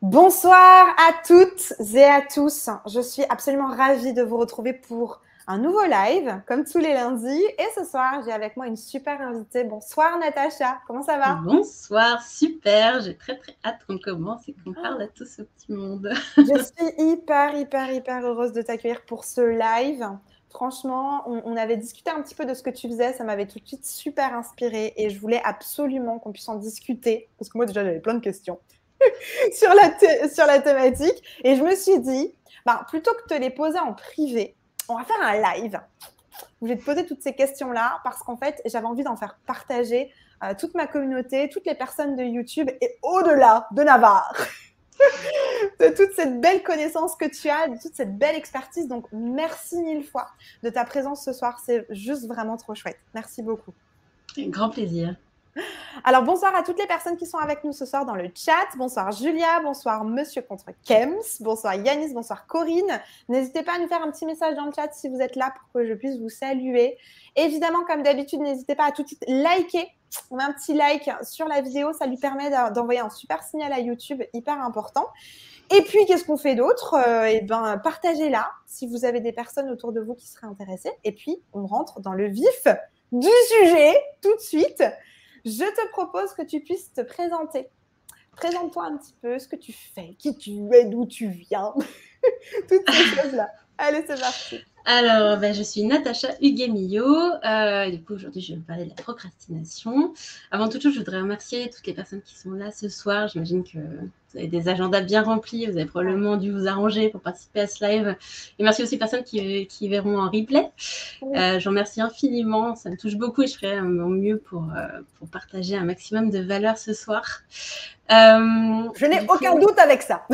Bonsoir à toutes et à tous. Je suis absolument ravie de vous retrouver pour un nouveau live, comme tous les lundis. Et ce soir, j'ai avec moi une super invitée. Bonsoir Natacha, comment ça va? Bonsoir, super. J'ai très hâte qu'on commence et qu'on parle à tout ce petit monde. Je suis hyper heureuse de t'accueillir pour ce live. Franchement, on avait discuté un petit peu de ce que tu faisais. Ça m'avait tout de suite super inspirée et je voulais absolument qu'on puisse en discuter parce que moi déjà, j'avais plein de questions sur la thématique. Et je me suis dit, plutôt que de te les poser en privé, on va faire un live où je vais te poser toutes ces questions-là parce qu'en fait, j'avais envie d'en faire partager toute ma communauté, toutes les personnes de YouTube et au-delà de Navarre. De toute cette belle connaissance que tu as, de toute cette belle expertise. Donc, merci mille fois de ta présence ce soir. C'est juste vraiment trop chouette. Merci beaucoup. Grand plaisir. Alors, bonsoir à toutes les personnes qui sont avec nous ce soir dans le chat. Bonsoir Julia, bonsoir Monsieur contre Kems, bonsoir Yanis, bonsoir Corinne. N'hésitez pas à nous faire un petit message dans le chat si vous êtes là pour que je puisse vous saluer. Évidemment, comme d'habitude, n'hésitez pas à tout de suite liker. On met un petit like sur la vidéo, ça lui permet d'envoyer un super signal à YouTube, hyper important. Et puis, qu'est-ce qu'on fait d'autre? Partagez-la si vous avez des personnes autour de vous qui seraient intéressées. Et puis, on rentre dans le vif du sujet tout de suite. Je te propose que tu puisses te présenter. Présente-toi un petit peu, ce que tu fais, qui tu es, d'où tu viens, toutes ces choses-là. Allez, c'est parti. Alors, je suis Natacha Huguet-Millot. Du coup, aujourd'hui, je vais vous parler de la procrastination. Avant toute chose, je voudrais remercier toutes les personnes qui sont là ce soir. J'imagine que vous avez des agendas bien remplis. Vous avez probablement dû vous arranger pour participer à ce live. Et merci aussi aux personnes qui verront en replay. Je vous remercie infiniment. Ça me touche beaucoup et je ferai mon mieux pour partager un maximum de valeur ce soir. Je n'ai aucun doute avec ça.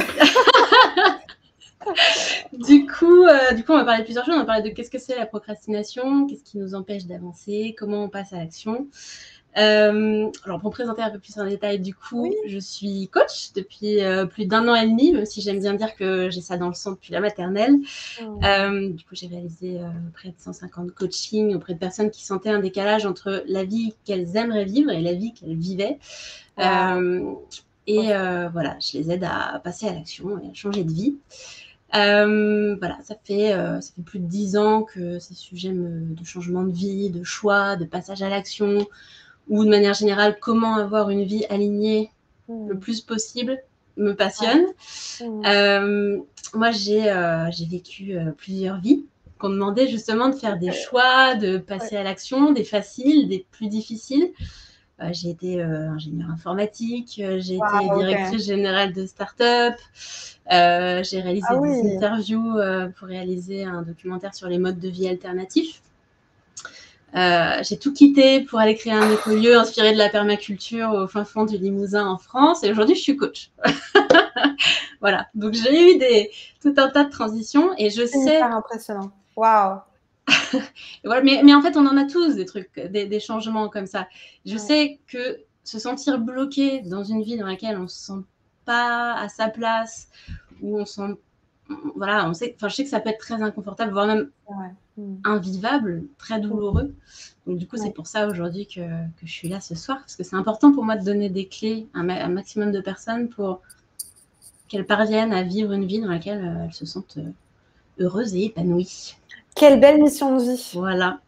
Du coup, on va parler de plusieurs choses. On va parler de qu'est-ce que c'est la procrastination, qu'est-ce qui nous empêche d'avancer, comment on passe à l'action. Alors, pour me présenter un peu plus en détail, du coup, oui. Je suis coach depuis plus d'1 an et demi, même si j'aime bien dire que j'ai ça dans le sang depuis la maternelle. Du coup, j'ai réalisé près de 150 coachings auprès de personnes qui sentaient un décalage entre la vie qu'elles aimeraient vivre et la vie qu'elles vivaient. Wow. Voilà, je les aide à passer à l'action et à changer de vie. Voilà, ça fait plus de 10 ans que ces sujets de changement de vie, de choix, de passage à l'action, ou de manière générale, comment avoir une vie alignée le plus possible, me passionne. Moi, j'ai vécu plusieurs vies qu'on me demandait justement de faire des choix, de passer à l'action, des faciles, des plus difficiles. J'ai été ingénieure informatique, j'ai été directrice générale de start-up, j'ai réalisé des interviews pour réaliser un documentaire sur les modes de vie alternatifs. J'ai tout quitté pour aller créer un écolieu inspiré de la permaculture au fin fond du Limousin en France et aujourd'hui je suis coach. Voilà, donc j'ai eu tout un tas de transitions et je sais... C'est hyper impressionnant, waouh. Voilà, mais en fait, on en a tous des trucs, des changements comme ça. Je sais que se sentir bloqué dans une vie dans laquelle on ne se sent pas à sa place, où on sent... Voilà, je sais que ça peut être très inconfortable, voire même invivable, très douloureux. Donc, du coup, c'est pour ça aujourd'hui que je suis là ce soir, parce que c'est important pour moi de donner des clés à un maximum de personnes pour qu'elles parviennent à vivre une vie dans laquelle elles se sentent heureuses et épanouies. Quelle belle mission de vie. Voilà.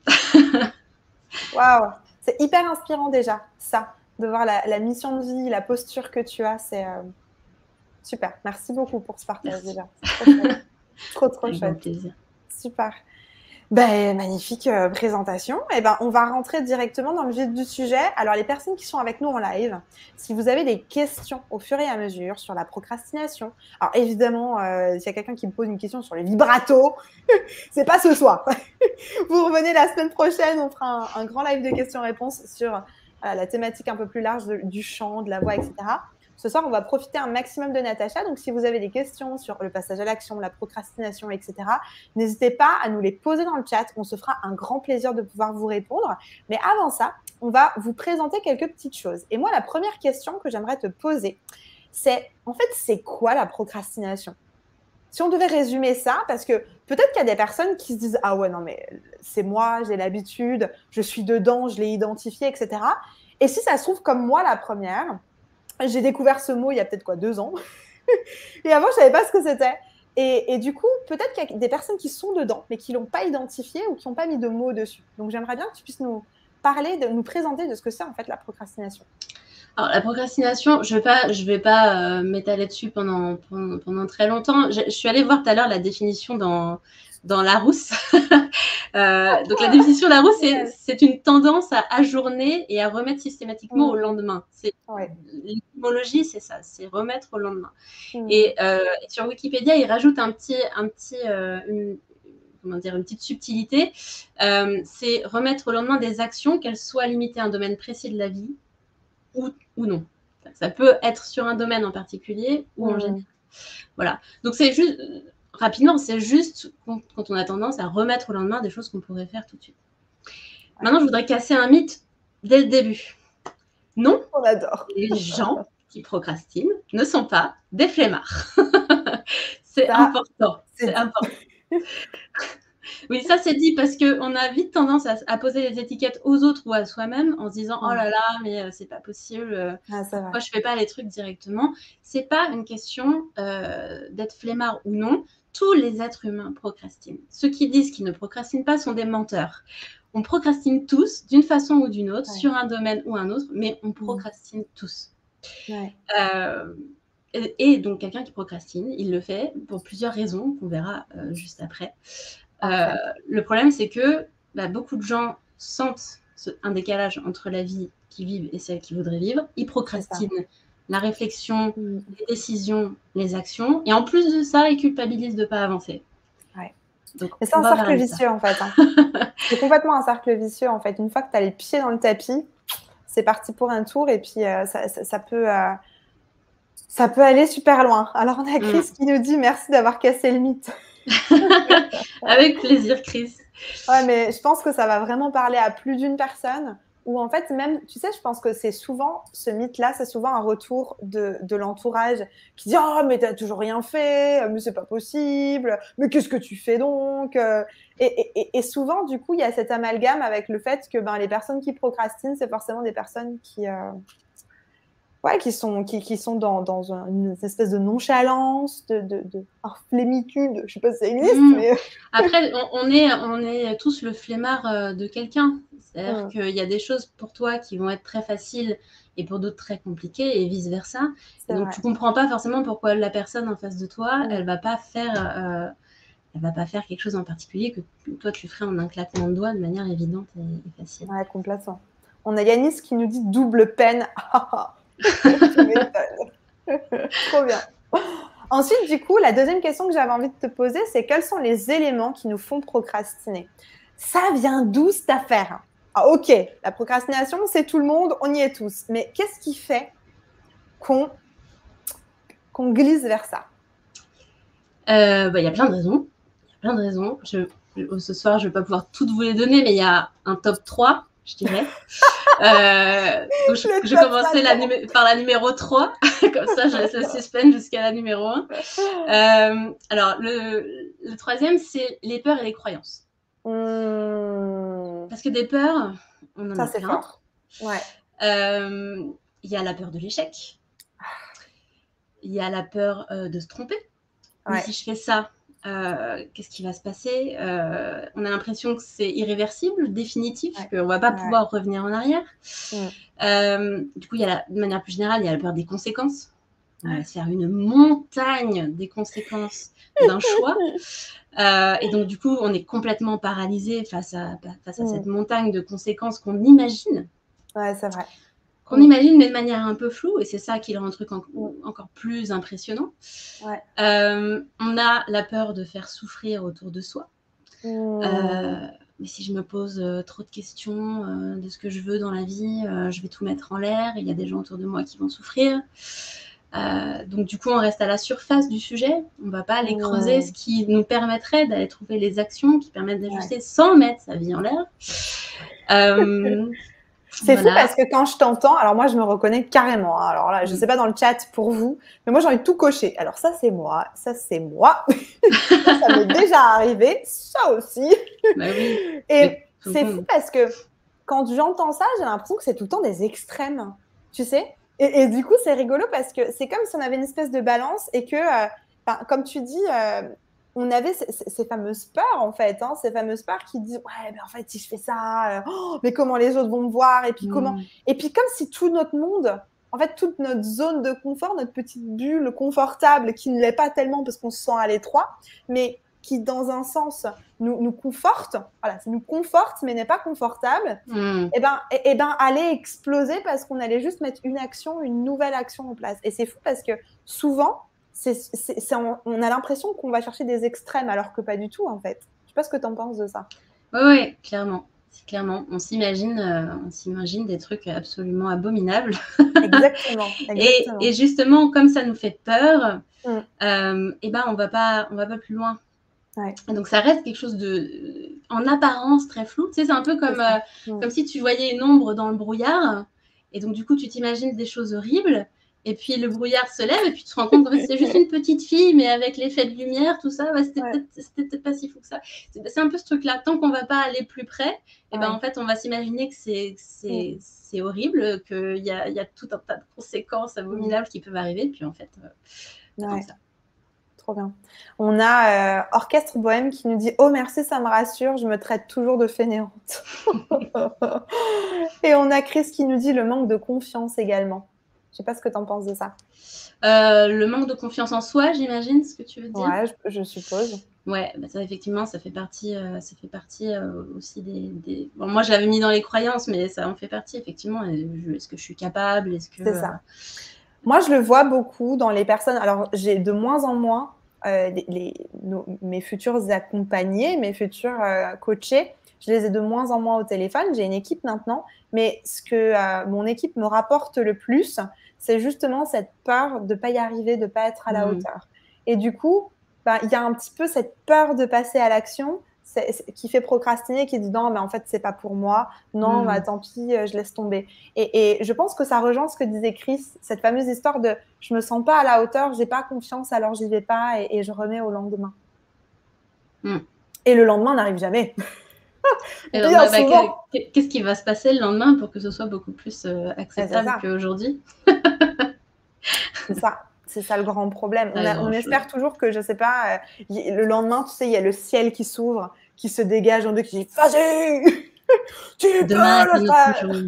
Waouh, c'est hyper inspirant déjà, ça, de voir la mission de vie, la posture que tu as, c'est super. Merci beaucoup pour ce partage déjà. Trop chouette. Plaisir. Super. Magnifique présentation. On va rentrer directement dans le vif du sujet. Alors, les personnes qui sont avec nous en live, si vous avez des questions au fur et à mesure sur la procrastination, alors évidemment, s'il y a quelqu'un qui me pose une question sur les vibratos, c'est pas ce soir. Vous revenez la semaine prochaine, on fera un grand live de questions-réponses sur la thématique un peu plus large du chant, de la voix, etc. Ce soir, on va profiter un maximum de Natacha. Donc, si vous avez des questions sur le passage à l'action, la procrastination, etc., n'hésitez pas à nous les poser dans le chat. On se fera un grand plaisir de pouvoir vous répondre. Mais avant ça, on va vous présenter quelques petites choses. Et moi, la première question que j'aimerais te poser, c'est, en fait, c'est quoi la procrastination? Si on devait résumer ça, parce que peut-être qu'il y a des personnes qui se disent « Ah ouais, non, mais c'est moi, j'ai l'habitude, je suis dedans, je l'ai identifié, etc. » Et si ça se trouve comme moi, la première, j'ai découvert ce mot il y a peut-être 2 ans. Et avant, je savais pas ce que c'était. Et du coup, peut-être qu'il y a des personnes qui sont dedans, mais qui l'ont pas identifié ou qui n'ont pas mis de mots dessus. Donc, j'aimerais bien que tu puisses nous parler, nous présenter de ce que c'est en fait la procrastination. Alors, la procrastination, je vais pas m'étaler dessus pendant très longtemps. Je suis allée voir tout à l'heure la définition dans Larousse. Donc, la définition de Larousse, c'est une tendance à ajourner et à remettre systématiquement au lendemain. L'étymologie, c'est ça, c'est remettre au lendemain. Et sur Wikipédia, il rajoute une petite subtilité. C'est remettre au lendemain des actions, qu'elles soient limitées à un domaine précis de la vie, ou non. Ça peut être sur un domaine en particulier ou en général. Voilà. Donc, c'est juste, rapidement, c'est juste quand on a tendance à remettre au lendemain des choses qu'on pourrait faire tout de suite. Maintenant, je voudrais casser un mythe dès le début. Non, on adore. Les gens qui procrastinent ne sont pas des flemmards. C'est important. C'est important. Oui, ça c'est dit parce qu'on a vite tendance à poser les étiquettes aux autres ou à soi-même en se disant oh là là, mais c'est pas possible, pourquoi je fais pas les trucs directement. C'est pas une question d'être flemmard ou non. Tous les êtres humains procrastinent. Ceux qui disent qu'ils ne procrastinent pas sont des menteurs. On procrastine tous d'une façon ou d'une autre, sur un domaine ou un autre, mais on procrastine tous. Et donc quelqu'un qui procrastine, il le fait pour plusieurs raisons qu'on verra juste après. Le problème, c'est que beaucoup de gens sentent un décalage entre la vie qu'ils vivent et celle qu'ils voudraient vivre. Ils procrastinent la réflexion, les décisions, les actions. Et en plus de ça, ils culpabilisent de ne pas avancer. Donc, c'est un cercle vicieux, en fait. C'est complètement un cercle vicieux, en fait. Une fois que tu as les pieds dans le tapis, c'est parti pour un tour. Et puis, ça peut aller super loin. Alors, on a Chris qui nous dit « Merci d'avoir cassé le mythe ». Avec plaisir, Chris. Ouais, mais je pense que ça va vraiment parler à plus d'une personne. Ou en fait, même, tu sais, je pense que c'est souvent, ce mythe-là, c'est souvent un retour de l'entourage qui dit « Oh, mais t'as toujours rien fait, mais c'est pas possible, mais qu'est-ce que tu fais donc ?» Et souvent, du coup, il y a cet amalgame avec le fait que les personnes qui procrastinent, c'est forcément des personnes qui sont dans une espèce de nonchalance, de flémitude. Je sais pas si ça existe, mais... Après, on est tous le flemmard de quelqu'un. C'est-à-dire qu'il y a des choses pour toi qui vont être très faciles et pour d'autres très compliquées et vice-versa. Et donc, tu comprends pas forcément pourquoi la personne en face de toi, elle va pas faire quelque chose en particulier que toi, tu ferais en un claquement de doigts de manière évidente et facile. Ouais, complètement. On a Yanis qui nous dit « double peine ». Trop bien. Ensuite, du coup, la deuxième question que j'avais envie de te poser, c'est quels sont les éléments qui nous font procrastiner? Ça vient d'où cette affaire? Ok, la procrastination, c'est tout le monde, on y est tous. Mais qu'est-ce qui fait qu'on glisse vers ça? Y a plein de raisons. Ce soir, je ne vais pas pouvoir toutes vous les donner, mais il y a un top 3, je dirais. Donc je commençais par la numéro 3, comme ça je laisse le suspense jusqu'à la numéro 1. Alors, le troisième, c'est les peurs et les croyances. Parce que des peurs, on en a plein. Fort. Ouais. Y a la peur de l'échec. Il y a la peur de se tromper. Mais si je fais ça, qu'est-ce qui va se passer? On a l'impression que c'est irréversible, définitif, qu'on ne va pas pouvoir revenir en arrière. Du coup, de manière plus générale, il y a la peur des conséquences. On va se faire une montagne des conséquences d'un choix. Et donc, du coup, on est complètement paralysé face à cette montagne de conséquences qu'on imagine. Ouais, c'est vrai. Qu'on imagine, mais de manière un peu floue, et c'est ça qui rend le truc encore plus impressionnant. On a la peur de faire souffrir autour de soi. Mais si je me pose trop de questions de ce que je veux dans la vie, je vais tout mettre en l'air, il y a des gens autour de moi qui vont souffrir. Donc du coup, on reste à la surface du sujet, on ne va pas aller creuser ce qui nous permettrait d'aller trouver les actions qui permettent d'ajuster sans mettre sa vie en l'air. C'est fou parce que quand je t'entends, alors moi je me reconnais carrément. Alors là, je ne sais pas dans le chat pour vous, mais moi j'ai envie de tout cocher. Alors ça c'est moi, ça c'est moi. Ça m'est déjà arrivé, ça aussi. Oui. Et c'est fou parce que quand j'entends ça, j'ai l'impression que c'est tout le temps des extrêmes. Tu sais, Et du coup, c'est rigolo parce que c'est comme si on avait une espèce de balance et que, comme tu dis, on avait ces fameuses peurs, en fait, hein, ces fameuses peurs qui disent, ouais, mais en fait, si je fais ça, mais comment les autres vont me voir? Et puis comment? Et puis comme si tout notre monde, en fait, toute notre zone de confort, notre petite bulle confortable, qui ne l'est pas tellement parce qu'on se sent à l'étroit, mais qui, dans un sens, nous conforte, voilà, ça nous conforte, mais n'est pas confortable, et ben, allait exploser parce qu'on allait juste mettre une action, une nouvelle action en place. Et c'est fou parce que souvent, on a l'impression qu'on va chercher des extrêmes alors que pas du tout, en fait. Je sais pas ce que tu en penses de ça. Oui, clairement. Clairement, on s'imagine des trucs absolument abominables. Exactement. Et justement, comme ça nous fait peur, et ben on va pas plus loin. Ouais. Donc ça reste quelque chose de, en apparence, très flou. Tu sais, c'est un peu comme si tu voyais une ombre dans le brouillard, et donc du coup tu t'imagines des choses horribles. Et puis le brouillard se lève et puis tu te rends compte qu'en fait c'est juste une petite fille, mais avec l'effet de lumière, tout ça, c'était peut-être pas si fou que ça. C'est un peu ce truc-là. Tant qu'on va pas aller plus près, et ben en fait on va s'imaginer que c'est horrible, qu'il y a tout un tas de conséquences abominables qui peuvent arriver. Puis en fait, tant que ça. Trop bien. On a Orchestre Bohème qui nous dit « Oh merci, ça me rassure, je me traite toujours de fainéante. » Et on a Chris qui nous dit « Le manque de confiance également. » Je sais pas ce que tu en penses de ça. Le manque de confiance en soi, j'imagine, ce que tu veux dire. Ouais, je suppose. Ouais, bah ça effectivement, ça fait partie aussi des... Bon, moi, je l'avais mis dans les croyances, mais ça en fait partie, effectivement. Est-ce que je suis capable? Est-ce que... C'est ça. Moi, je le vois beaucoup dans les personnes. Alors, j'ai de moins en moins mes futurs accompagnés, mes futurs coachés. Je les ai de moins en moins au téléphone. J'ai une équipe maintenant. Mais ce que mon équipe me rapporte le plus, c'est justement cette peur de ne pas y arriver, de ne pas être à la hauteur. Et du coup, il y a un petit peu cette peur de passer à l'action qui fait procrastiner, qui dit non, mais en fait, c'est pas pour moi. Non, bah, tant pis, je laisse tomber. Et je pense que ça rejoint ce que disait Chris, cette fameuse histoire de je me sens pas à la hauteur, j'ai pas confiance, alors j'y vais pas et je remets au lendemain. Et le lendemain n'arrive jamais. Qu'est-ce qui va se passer le lendemain pour que ce soit beaucoup plus acceptable qu'aujourd'hui? C'est ça le grand problème. On espère toujours que, je sais pas, le lendemain, tu sais, il y a le ciel qui s'ouvre, qui se dégage en deux, qui dit « Vas-y, tu peux le faire !»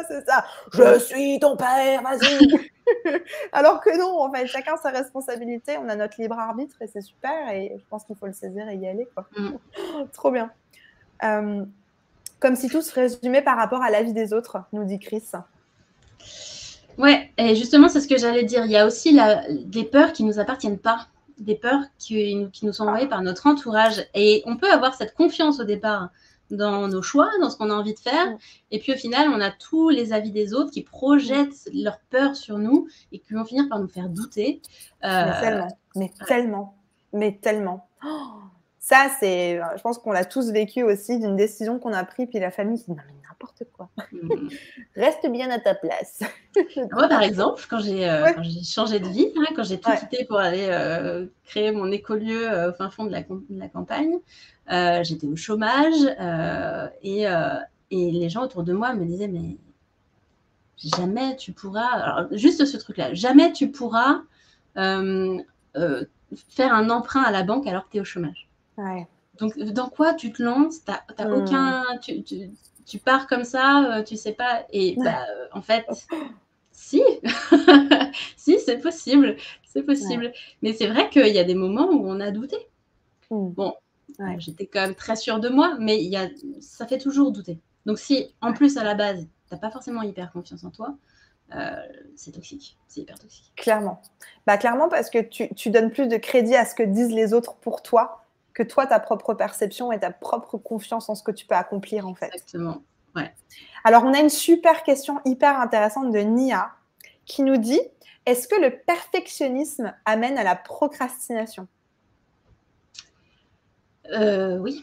C'est ça. « Je suis ton père, vas-y !» Alors que non, en fait, chacun sa responsabilité, on a notre libre arbitre et c'est super et je pense qu'il faut le saisir et y aller, quoi. Trop bien. Comme si tout se résumait par rapport à la vie des autres, nous dit Chris. Ouais, et justement, c'est ce que j'allais dire. Il y a aussi des peurs qui ne nous appartiennent pas, des peurs qui nous sont envoyées par notre entourage. Et on peut avoir cette confiance au départ dans nos choix, dans ce qu'on a envie de faire. Et puis au final, on a tous les avis des autres qui projettent leurs peurs sur nous et qui vont finir par nous faire douter. Mais tellement. Oh, ça, je pense qu'on l'a tous vécu aussi, d'une décision qu'on a prise, puis la famille qui dit « Non, mais n'importe quoi. Reste bien à ta place. » Moi, par exemple, quand j'ai changé de vie, quand j'ai tout quitté pour aller créer mon écolieu au fin fond de la campagne, j'étais au chômage et les gens autour de moi me disaient « Mais jamais tu pourras... » Alors, juste ce truc-là, jamais tu pourras faire un emprunt à la banque alors que tu es au chômage. Donc, dans quoi tu te lances? T'as aucun... Tu pars comme ça, tu sais pas. Et en fait, si, si, c'est possible. C'est possible. Mais c'est vrai qu'il y a des moments où on a douté. Bon, j'étais quand même très sûre de moi, mais ça fait toujours douter. Donc, si en plus, à la base, t'as pas forcément hyper confiance en toi, c'est toxique, c'est hyper toxique. Clairement. Clairement, parce que tu donnes plus de crédit à ce que disent les autres pour toi que toi, ta propre perception et ta propre confiance en ce que tu peux accomplir, en fait. Exactement, ouais. Alors, on a une super question hyper intéressante de Nia qui nous dit « Est-ce que le perfectionnisme amène à la procrastination ?» Oui.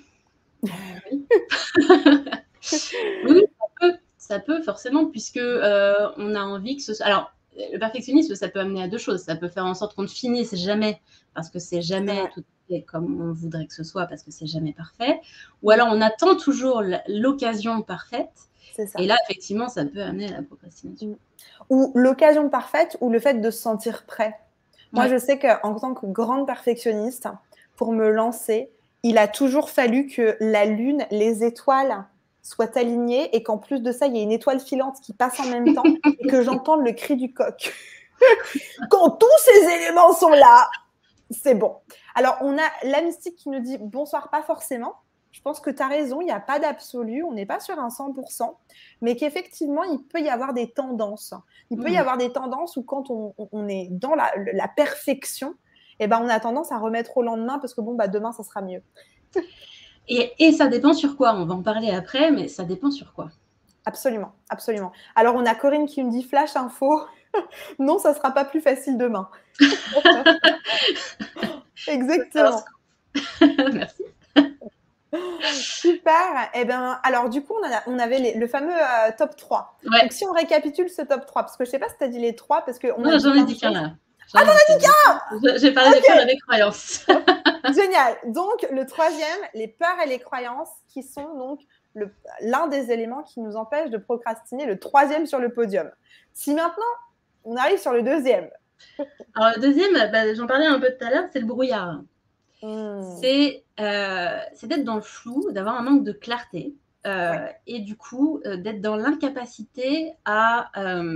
Oui, ça peut forcément, puisque on a envie que ce soit... Alors, le perfectionnisme, ça peut amener à deux choses. Ça peut faire en sorte qu'on ne finisse jamais, parce que c'est jamais tout à fait comme on voudrait que ce soit, parce que c'est jamais parfait. Ou alors, on attend toujours l'occasion parfaite. C'est ça. Et là, effectivement, ça peut amener à la procrastination. Ou l'occasion parfaite ou le fait de se sentir prêt. Moi, Ouais. je sais qu'en tant que grande perfectionniste, pour me lancer, il a toujours fallu que la lune, les étoiles soient alignées et qu'en plus de ça, il y ait une étoile filante qui passe en même temps et que j'entende le cri du coq. Quand tous ces éléments sont là, c'est bon. Alors, on a la mystique qui nous dit bonsoir, pas forcément. Je pense que tu as raison, il n'y a pas d'absolu, on n'est pas sur un 100%, mais qu'effectivement, il peut y avoir des tendances. Il peut y avoir des tendances où quand on est dans la perfection, eh ben, on a tendance à remettre au lendemain parce que bon, bah, demain, ça sera mieux. Et ça dépend sur quoi, on va en parler après, mais ça dépend sur quoi. Absolument, absolument. Alors, on a Corinne qui me dit flash info. Non, ça ne sera pas plus facile demain. Exactement. Merci. Super. Eh ben, alors, du coup, on avait le fameux top 3. Ouais. Donc, si on récapitule ce top 3, parce que je ne sais pas si tu as dit les 3, parce que non, j'en ai dit qu'un là. Ah, t'en as dit qu'un. J'ai parlé des peurs et des croyances. Génial. Donc, le troisième, les peurs et les croyances, qui sont donc l'un des éléments qui nous empêche de procrastiner, le troisième sur le podium. Si maintenant, on arrive sur le deuxième. Alors, le deuxième, bah, j'en parlais un peu tout à l'heure, c'est le brouillard. C'est d'être dans le flou, d'avoir un manque de clarté et du coup, d'être dans l'incapacité à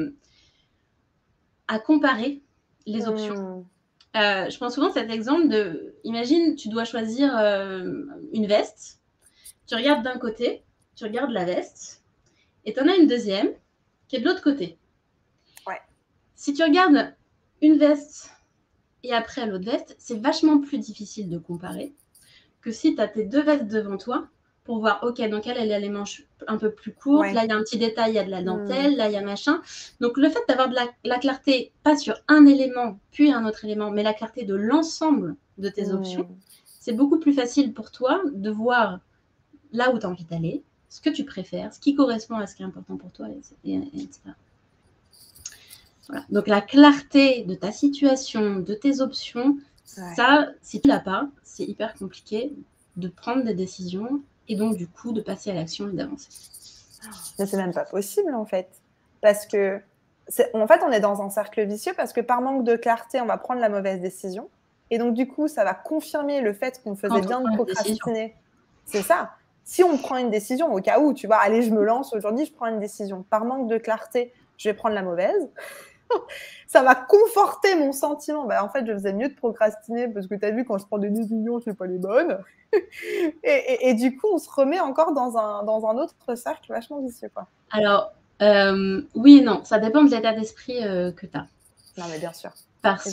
comparer les options. Je prends souvent cet exemple de, imagine, tu dois choisir une veste, tu regardes d'un côté, tu regardes la veste, et tu en as une deuxième qui est de l'autre côté. Ouais. Si tu regardes une veste et après l'autre veste, c'est vachement plus difficile de comparer que si tu as tes deux vestes devant toi pour voir, ok, donc elle a les manches un peu plus courtes, là il y a un petit détail, il y a de la dentelle, là il y a machin. Donc le fait d'avoir de la clarté, pas sur un élément puis un autre élément, mais la clarté de l'ensemble de tes options, c'est beaucoup plus facile pour toi de voir là où tu as envie d'aller, ce que tu préfères, ce qui correspond à ce qui est important pour toi, etc. Voilà. Donc la clarté de ta situation, de tes options, ça, si tu l'as pas, c'est hyper compliqué de prendre des décisions et donc du coup de passer à l'action et d'avancer. Mais c'est même pas possible en fait, parce que en fait on est dans un cercle vicieux parce que par manque de clarté on va prendre la mauvaise décision et donc du coup ça va confirmer le fait qu'on faisait bien de procrastiner. C'est ça. Si on prend une décision au cas où, tu vois, allez je me lance aujourd'hui, je prends une décision. Par manque de clarté, je vais prendre la mauvaise. Ça va conforter mon sentiment. Bah, en fait, je faisais mieux de procrastiner parce que tu as vu, quand je prends des décisions, je ne fais pas les bonnes. et du coup, on se remet encore dans un autre cercle vachement vicieux, quoi. Alors, oui et non. Ça dépend de l'état d'esprit que tu as. Non, mais bien sûr. Parce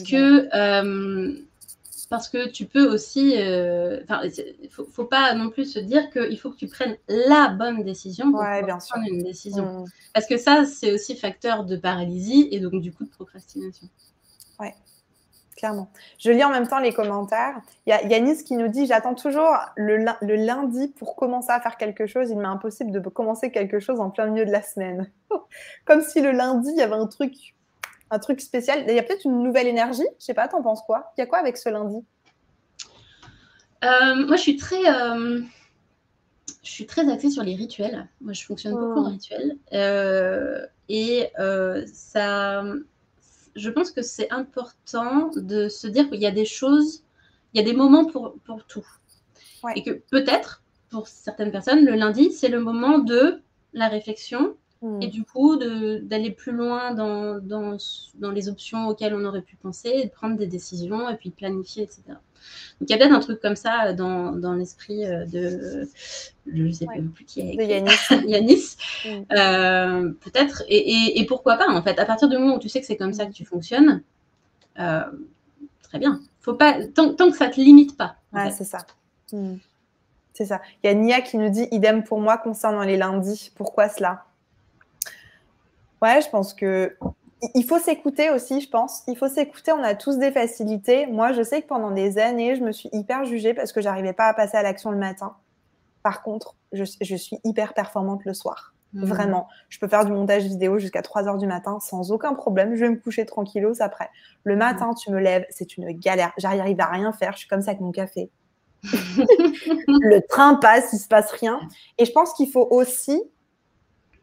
que tu peux aussi... il ne faut pas non plus se dire qu'il faut que tu prennes la bonne décision pour prendre une décision. Parce que ça, c'est aussi facteur de paralysie et donc du coup de procrastination. Ouais, clairement. Je lis en même temps les commentaires. Il y a Yanis qui nous dit « J'attends toujours le lundi pour commencer à faire quelque chose. Il m'est impossible de commencer quelque chose en plein milieu de la semaine. » Comme si le lundi, il y avait un truc spécial. Il y a peut-être une nouvelle énergie. Je sais pas, t'en penses quoi? Il y a quoi avec ce lundi? Moi, je suis très axée sur les rituels. Moi, je fonctionne beaucoup en rituels. Ça, je pense que c'est important de se dire qu'il y a des choses, il y a des moments pour tout. Ouais. Et que peut-être, pour certaines personnes, le lundi, c'est le moment de la réflexion et du coup d'aller plus loin dans les options auxquelles on aurait pu penser, de prendre des décisions et puis de planifier, etc. Donc il y a peut-être un truc comme ça dans l'esprit de, je ne sais plus qui est de Yanis. Peut-être, et pourquoi pas en fait, à partir du moment où tu sais que c'est comme ça que tu fonctionnes, très bien. Faut pas, tant que ça ne te limite pas. Ouais, c'est ça. C'est ça. Il y a Nia qui nous dit idem pour moi concernant les lundis. Pourquoi cela? Ouais, je pense que il faut s'écouter aussi, je pense. Il faut s'écouter, on a tous des facilités. Moi, je sais que pendant des années, je me suis hyper jugée parce que j'arrivais pas à passer à l'action le matin. Par contre, je suis hyper performante le soir. Vraiment. Je peux faire du montage vidéo jusqu'à 3h du matin sans aucun problème. Je vais me coucher tranquillos après. Le matin, tu me lèves, c'est une galère. J'arrive à rien faire. Je suis comme ça avec mon café. Le train passe, il se passe rien. Et je pense qu'il faut aussi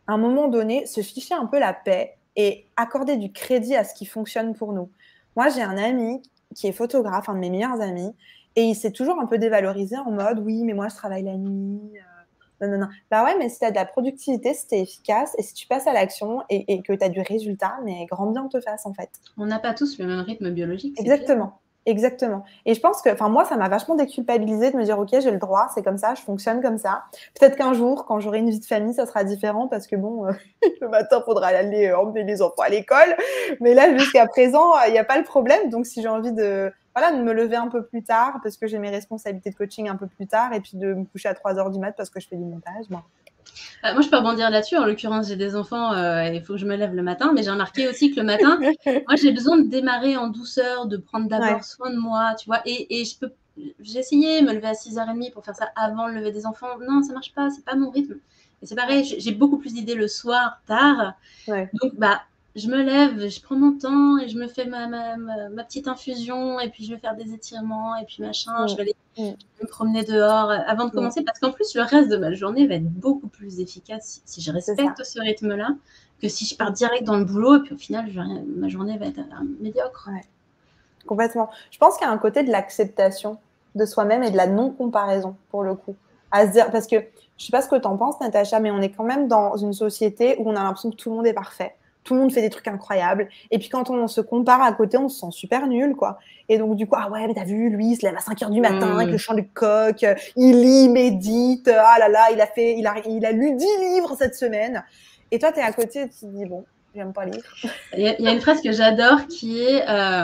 à un moment donné, se ficher un peu la paix et accorder du crédit à ce qui fonctionne pour nous. Moi, j'ai un ami qui est photographe, un de mes meilleurs amis, et il s'est toujours un peu dévalorisé en mode oui, mais moi je travaille la nuit. Non, non, non. Bah ouais, mais si tu as de la productivité, si tu es efficace et si tu passes à l'action et que tu as du résultat, mais grand bien te fasse en fait. On n'a pas tous le même rythme biologique. Exactement. Exactement. Et je pense que, enfin, moi, ça m'a vachement déculpabilisée de me dire, OK, j'ai le droit, c'est comme ça, je fonctionne comme ça. Peut-être qu'un jour, quand j'aurai une vie de famille, ça sera différent parce que bon, le matin, il faudra aller emmener les enfants à l'école. Mais là, jusqu'à présent, il n'y a pas le problème. Donc, si j'ai envie de, voilà, de me lever un peu plus tard parce que j'ai mes responsabilités de coaching un peu plus tard et puis de me coucher à 3h du mat parce que je fais du montage, bon. Moi, je peux rebondir là-dessus. En l'occurrence, j'ai des enfants, il faut que je me lève le matin. Mais j'ai remarqué aussi que le matin, moi, j'ai besoin de démarrer en douceur, de prendre d'abord soin de moi, tu vois. Et j'ai essayé de me lever à 6h30 pour faire ça avant le lever des enfants. Non, ça marche pas, c'est pas mon rythme. Et c'est pareil, j'ai beaucoup plus d'idées le soir, tard. Donc, bah, je me lève, je prends mon temps et je me fais ma petite infusion et puis je vais faire des étirements et puis machin, je vais aller me promener dehors avant de commencer parce qu'en plus, le reste de ma journée va être beaucoup plus efficace si je respecte ce rythme-là que si je pars direct dans le boulot et puis au final, ma journée va être médiocre. Ouais. Complètement. Je pense qu'il y a un côté de l'acceptation de soi-même et de la non-comparaison pour le coup. À se dire, parce que je sais pas ce que tu en penses, Natacha, mais on est quand même dans une société où on a l'impression que tout le monde est parfait. Tout le monde fait des trucs incroyables. Et puis quand on se compare à côté, on se sent super nul, quoi. Et donc, du coup, ah ouais, mais t'as vu, lui, il se lève à 5h du matin avec le chant du coq, il lit, il médite, ah là là, il a lu 10 livres cette semaine. Et toi, t'es à côté et tu te dis, bon, j'aime pas lire. Il y a une phrase que j'adore qui est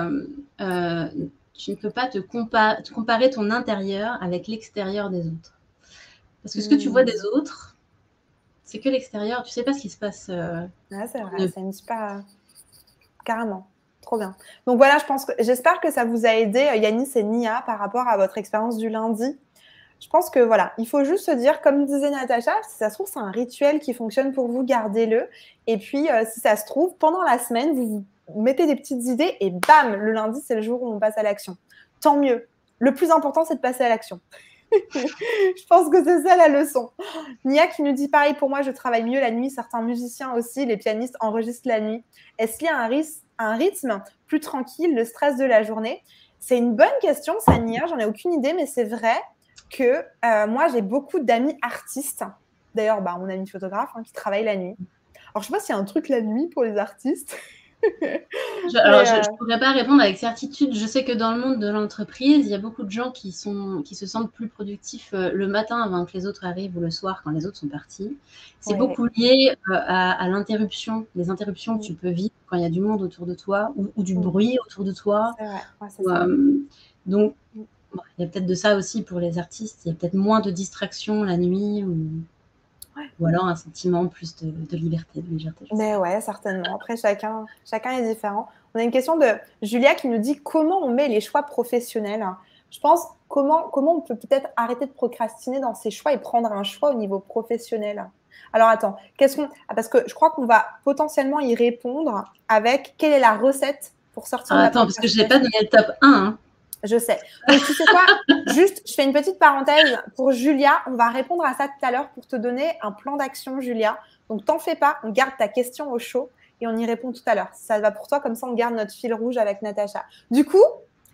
tu ne peux pas te comparer ton intérieur avec l'extérieur des autres. Parce que ce que tu vois des autres, c'est que l'extérieur. Tu sais pas ce qui se passe. Ouais, c'est vrai, c'est une super... Carrément. Trop bien. Donc voilà, j'espère que ça vous a aidé, Yanis et Nia, par rapport à votre expérience du lundi. Je pense que voilà, il faut juste se dire, comme disait Natacha, si ça se trouve, c'est un rituel qui fonctionne pour vous, gardez-le. Et puis, si ça se trouve, pendant la semaine, vous mettez des petites idées et bam, le lundi, c'est le jour où on passe à l'action. Tant mieux. Le plus important, c'est de passer à l'action. Je pense que c'est ça la leçon. Nia qui nous dit pareil, pour moi, je travaille mieux la nuit. Certains musiciens aussi, les pianistes enregistrent la nuit. Est-ce qu'il y a un rythme plus tranquille, le stress de la journée? C'est une bonne question, ça, Nia. J'en ai aucune idée, mais c'est vrai que moi, j'ai beaucoup d'amis artistes. D'ailleurs, mon ami photographe qui travaille la nuit. Alors, je ne sais pas s'il y a un truc la nuit pour les artistes. Je ne pourrais pas répondre avec certitude. Je sais que dans le monde de l'entreprise, il y a beaucoup de gens qui se sentent plus productifs le matin avant que les autres arrivent ou le soir quand les autres sont partis. C'est beaucoup lié à l'interruption, les interruptions que tu peux vivre quand il y a du monde autour de toi ou du bruit autour de toi. C'est vrai, c'est ça. Donc, il y a peut-être de ça aussi pour les artistes. Il y a peut-être moins de distractions la nuit ou alors un sentiment plus de liberté, de légèreté. Mais ouais, certainement. Après, chacun est différent. On a une question de Julia qui nous dit comment on met les choix professionnels. Je pense comment on peut peut-être arrêter de procrastiner dans ses choix et prendre un choix au niveau professionnel. Alors attends, parce que je crois qu'on va potentiellement y répondre avec quelle est la recette pour sortir de la procrastination. Attends, parce que je n'ai pas donné le top 1. Hein. Je sais. Donc, tu sais quoi? Juste, je fais une petite parenthèse pour Julia. On va répondre à ça tout à l'heure pour te donner un plan d'action, Julia. Donc, t'en fais pas. On garde ta question au chaud et on y répond tout à l'heure. Ça va pour toi, comme ça, on garde notre fil rouge avec Natacha. Du coup,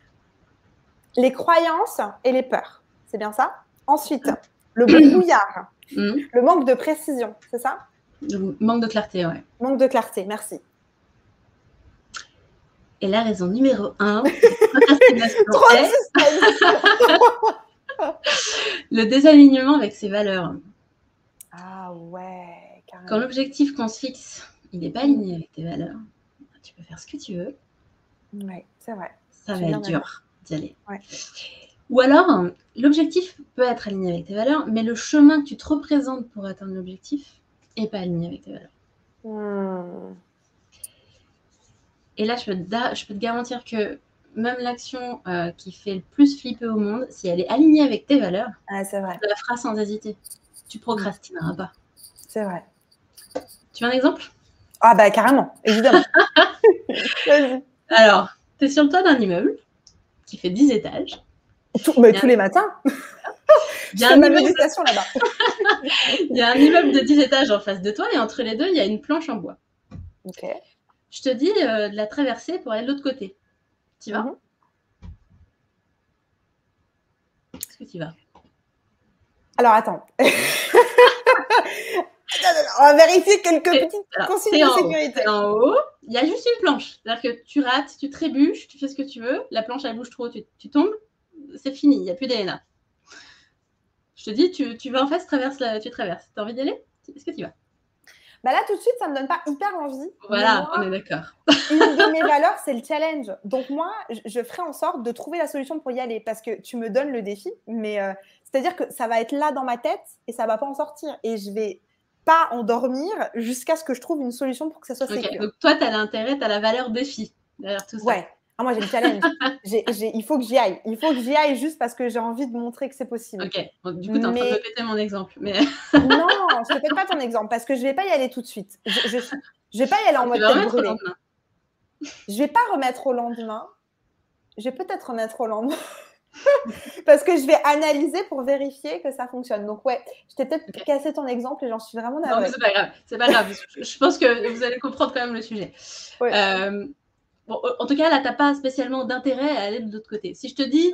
les croyances et les peurs. C'est bien ça? Ensuite, le brouillard. Le manque de précision. C'est ça? Le manque de clarté, ouais. Manque de clarté, merci. Et la raison numéro 1 de procrastination le désalignement avec ses valeurs. Ah ouais, carrément. Quand l'objectif qu'on se fixe, il n'est pas aligné avec tes valeurs, tu peux faire ce que tu veux. Ouais, c'est vrai. Ça va être dur d'y aller. Ouais. Ou alors, l'objectif peut être aligné avec tes valeurs, mais le chemin que tu te représentes pour atteindre l'objectif n'est pas aligné avec tes valeurs. Et là, je peux te garantir que même l'action qui fait le plus flipper au monde, si elle est alignée avec tes valeurs, c'est vrai. tu la feras sans hésiter. Tu procrastineras pas. C'est vrai. Tu veux un exemple? Ah bah carrément, évidemment. Alors, tu es sur le toit d'un immeuble qui fait 10 étages. Tous les matins. Il y Je a fais un ma immeuble, méditation là-bas. il y a un immeuble de 10 étages en face de toi et entre les deux, il y a une planche en bois. Ok. Je te dis de la traverser pour aller de l'autre côté. Tu y vas? Est-ce que tu y vas? Alors, attends. On va vérifier quelques petites consignes de sécurité. T'es en haut, il y a juste une planche. C'est-à-dire que tu rates, tu trébuches, tu fais ce que tu veux, la planche elle bouge trop, tu tombes, c'est fini, il n'y a plus d'Elena. Je te dis, tu vas en face, tu traverses. T'as envie d'y aller? Est-ce que tu y vas? Bah là, tout de suite, ça ne me donne pas hyper envie. Voilà, moi, on est d'accord. Une de mes valeurs, c'est le challenge. Donc moi, je ferai en sorte de trouver la solution pour y aller parce que tu me donnes le défi, mais c'est-à-dire que ça va être là dans ma tête et ça ne va pas en sortir. Et je ne vais pas endormir jusqu'à ce que je trouve une solution pour que ça soit sécure. Donc toi, tu as l'intérêt, tu as la valeur défi derrière tout ça. Ouais. Ah, moi, j'ai le challenge. Il faut que j'y aille. Il faut que j'y aille juste parce que j'ai envie de montrer que c'est possible. Ok, bon, du coup, tu es en train de me péter mon exemple. Mais... non, je ne te pète pas ton exemple parce que je ne vais pas y aller tout de suite. Je ne vais pas y aller en mode tête brûlée. Je ne vais pas remettre au lendemain. Je vais peut-être remettre au lendemain parce que je vais analyser pour vérifier que ça fonctionne. Donc, ouais, je t'ai peut-être cassé ton exemple et j'en suis vraiment navrée. Non, mais c'est pas grave. C'est pas grave. Je pense que vous allez comprendre quand même le sujet. Ouais. Bon, en tout cas, là, tu n'as pas spécialement d'intérêt à aller de l'autre côté. Si je te dis,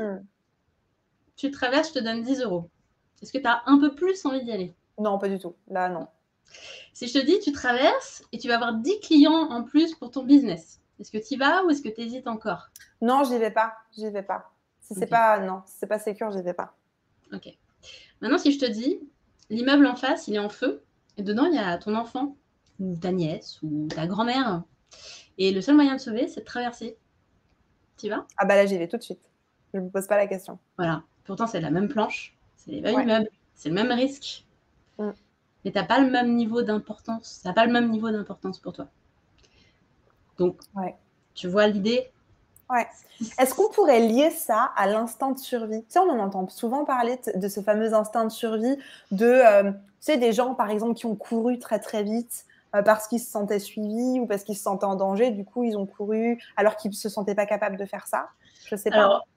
tu traverses, je te donne 10 €. Est-ce que tu as un peu plus envie d'y aller? Non, pas du tout. Là, non. Si je te dis, tu traverses et tu vas avoir 10 clients en plus pour ton business, est-ce que tu y vas ou est-ce que tu hésites encore? Non, j'y vais pas. J'y vais pas. Si c'est pas, non, si c'est pas sécure, j'y vais pas. Ok. Maintenant, si je te dis, l'immeuble en face, il est en feu et dedans, il y a ton enfant ou ta nièce ou ta grand-mère et le seul moyen de sauver, c'est de traverser. Tu y vas? Ah bah là, j'y vais tout de suite. Je ne me pose pas la question. Voilà. Pourtant, c'est la même planche, c'est les mêmes immeubles, c'est le même risque. Mais tu n'as pas le même niveau d'importance. Ça n'a pas le même niveau d'importance pour toi. Donc, tu vois l'idée? Ouais. Est-ce qu'on pourrait lier ça à l'instinct de survie? Tu sais, on en entend souvent parler de ce fameux instinct de survie de, tu sais, des gens, par exemple, qui ont couru très, très vite parce qu'ils se sentaient suivis ou parce qu'ils se sentaient en danger. Du coup, ils ont couru alors qu'ils ne se sentaient pas capables de faire ça. Je ne sais pas. Alors,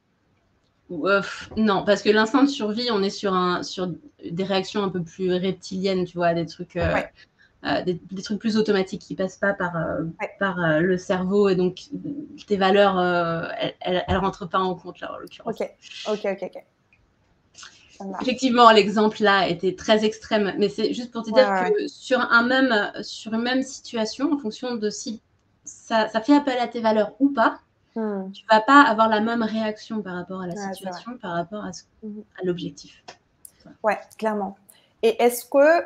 non, parce que l'instinct de survie, on est sur des réactions un peu plus reptiliennes, tu vois, des trucs, des trucs plus automatiques qui passent pas par le cerveau et donc tes valeurs, elles rentrent pas en compte là en l'occurrence. Ok. Effectivement, l'exemple là était très extrême, mais c'est juste pour te dire que sur une même situation, en fonction de si ça fait appel à tes valeurs ou pas, tu vas pas avoir la même réaction par rapport à la situation, par rapport à l'objectif. Ouais, clairement. Et est-ce que,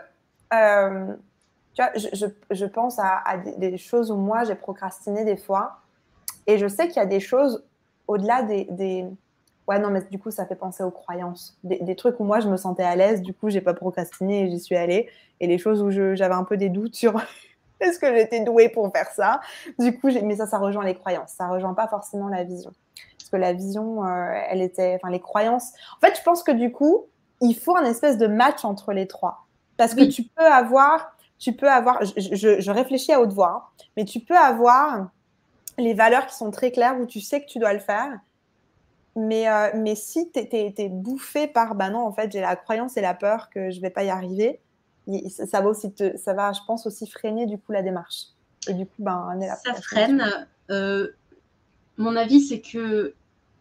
tu vois, je pense à des choses où moi, j'ai procrastiné des fois. Et je sais qu'il y a des choses au-delà des... Ouais, non, mais du coup, ça fait penser aux croyances. Des trucs où moi, je me sentais à l'aise. Du coup, j'ai pas procrastiné et j'y suis allée. Et les choses où j'avais un peu des doutes sur est-ce que j'étais douée pour faire ça. Du coup, mais ça rejoint les croyances. Ça rejoint pas forcément la vision. Parce que la vision, elle était... Enfin, les croyances... En fait, je pense que du coup, il faut un espèce de match entre les trois. Parce que tu peux avoir... Je réfléchis à haute voix, hein, mais tu peux avoir les valeurs qui sont très claires où tu sais que tu dois le faire. Mais si tu es bouffé par, bah non, en fait, j'ai la croyance et la peur que je ne vais pas y arriver, ça va, je pense, aussi freiner du coup la démarche. Et du coup, ben, ça freine. Mon avis, c'est que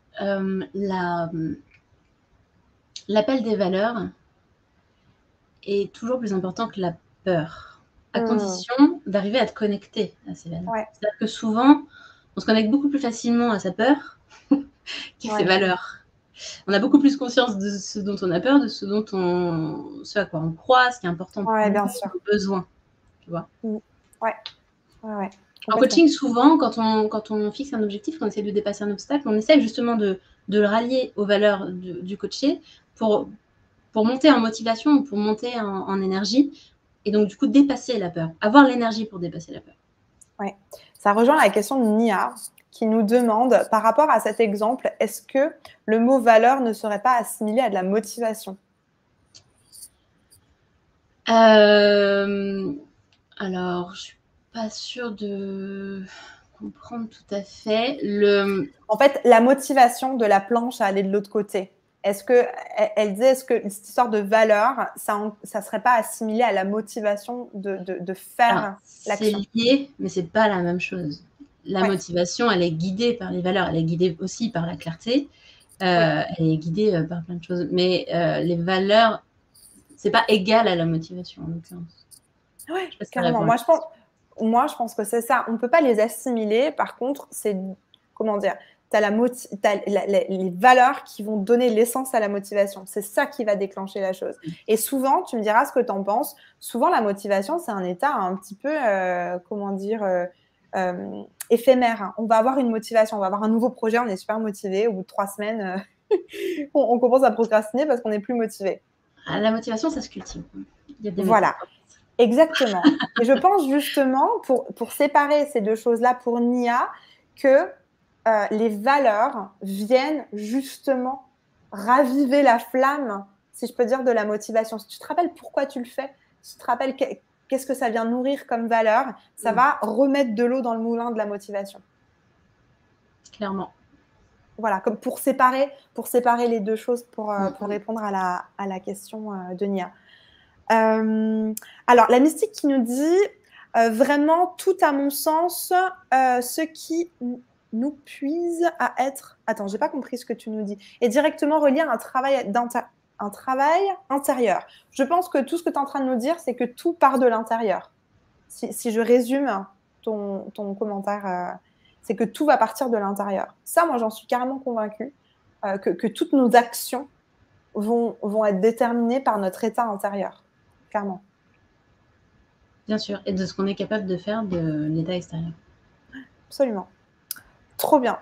l'appel des valeurs est toujours plus important que la peur, à condition d'arriver à te connecter à ces valeurs. C'est-à-dire que souvent, on se connecte beaucoup plus facilement à sa peur qu'à ses valeurs. On a beaucoup plus conscience de ce dont on a peur, de ce à quoi on croit, ce qui est important pour nous, nos besoins. Tu vois. En coaching, souvent, quand on fixe un objectif, qu'on essaie de dépasser un obstacle, on essaie justement de le rallier aux valeurs du coaché pour monter en motivation ou pour monter en énergie et donc du coup dépasser la peur, avoir l'énergie pour dépasser la peur. Ouais, ça rejoint la question de Nia qui nous demande, par rapport à cet exemple, est-ce que le mot valeur ne serait pas assimilé à de la motivation? Alors, je suis pas sûre de comprendre tout à fait. En fait, la motivation de la planche à aller de l'autre côté. Est-ce que elle disait, est-ce que cette histoire de valeur, ça serait pas assimilé à la motivation de faire c'est l'action? lié, mais c'est pas la même chose. La Ouais, motivation, elle est guidée par les valeurs, elle est guidée aussi par la clarté, oui, elle est guidée par plein de choses. Mais les valeurs, c'est pas égal à la motivation en l'occurrence. ouais, Je sais pas si ça carrément. répond à la question. Moi, je pense que c'est ça. On ne peut pas les assimiler. Par contre, c'est, comment dire, tu as, les valeurs qui vont donner l'essence à la motivation. C'est ça qui va déclencher la chose. Et souvent, tu me diras ce que tu en penses, souvent la motivation, c'est un état un petit peu, comment dire, éphémère. Hein. On va avoir une motivation, on va avoir un nouveau projet, on est super motivé. Au bout de 3 semaines, on commence à procrastiner parce qu'on n'est plus motivé. La motivation, ça se cultive. Il y a des méthodes. Voilà. Exactement. Et je pense justement, pour séparer ces deux choses-là pour Nia, que les valeurs viennent justement raviver la flamme, si je peux dire, de la motivation. Si tu te rappelles pourquoi tu le fais, si tu te rappelles qu'est-ce que ça vient nourrir comme valeur, ça va remettre de l'eau dans le moulin de la motivation. Clairement. Voilà, comme pour séparer les deux choses, pour répondre à la question de Nia. Alors, la mystique qui nous dit vraiment tout à mon sens, ce qui nous puise à être. Attends, j'ai pas compris ce que tu nous dis. Et directement relier un travail intérieur. Je pense que tout ce que tu es en train de nous dire, c'est que tout part de l'intérieur. Si je résume ton commentaire, c'est que tout va partir de l'intérieur. Ça, moi, j'en suis carrément convaincue, que toutes nos actions vont être déterminées par notre état intérieur. Clairement. Bien sûr, et de ce qu'on est capable de faire de l'état extérieur. Absolument. Trop bien.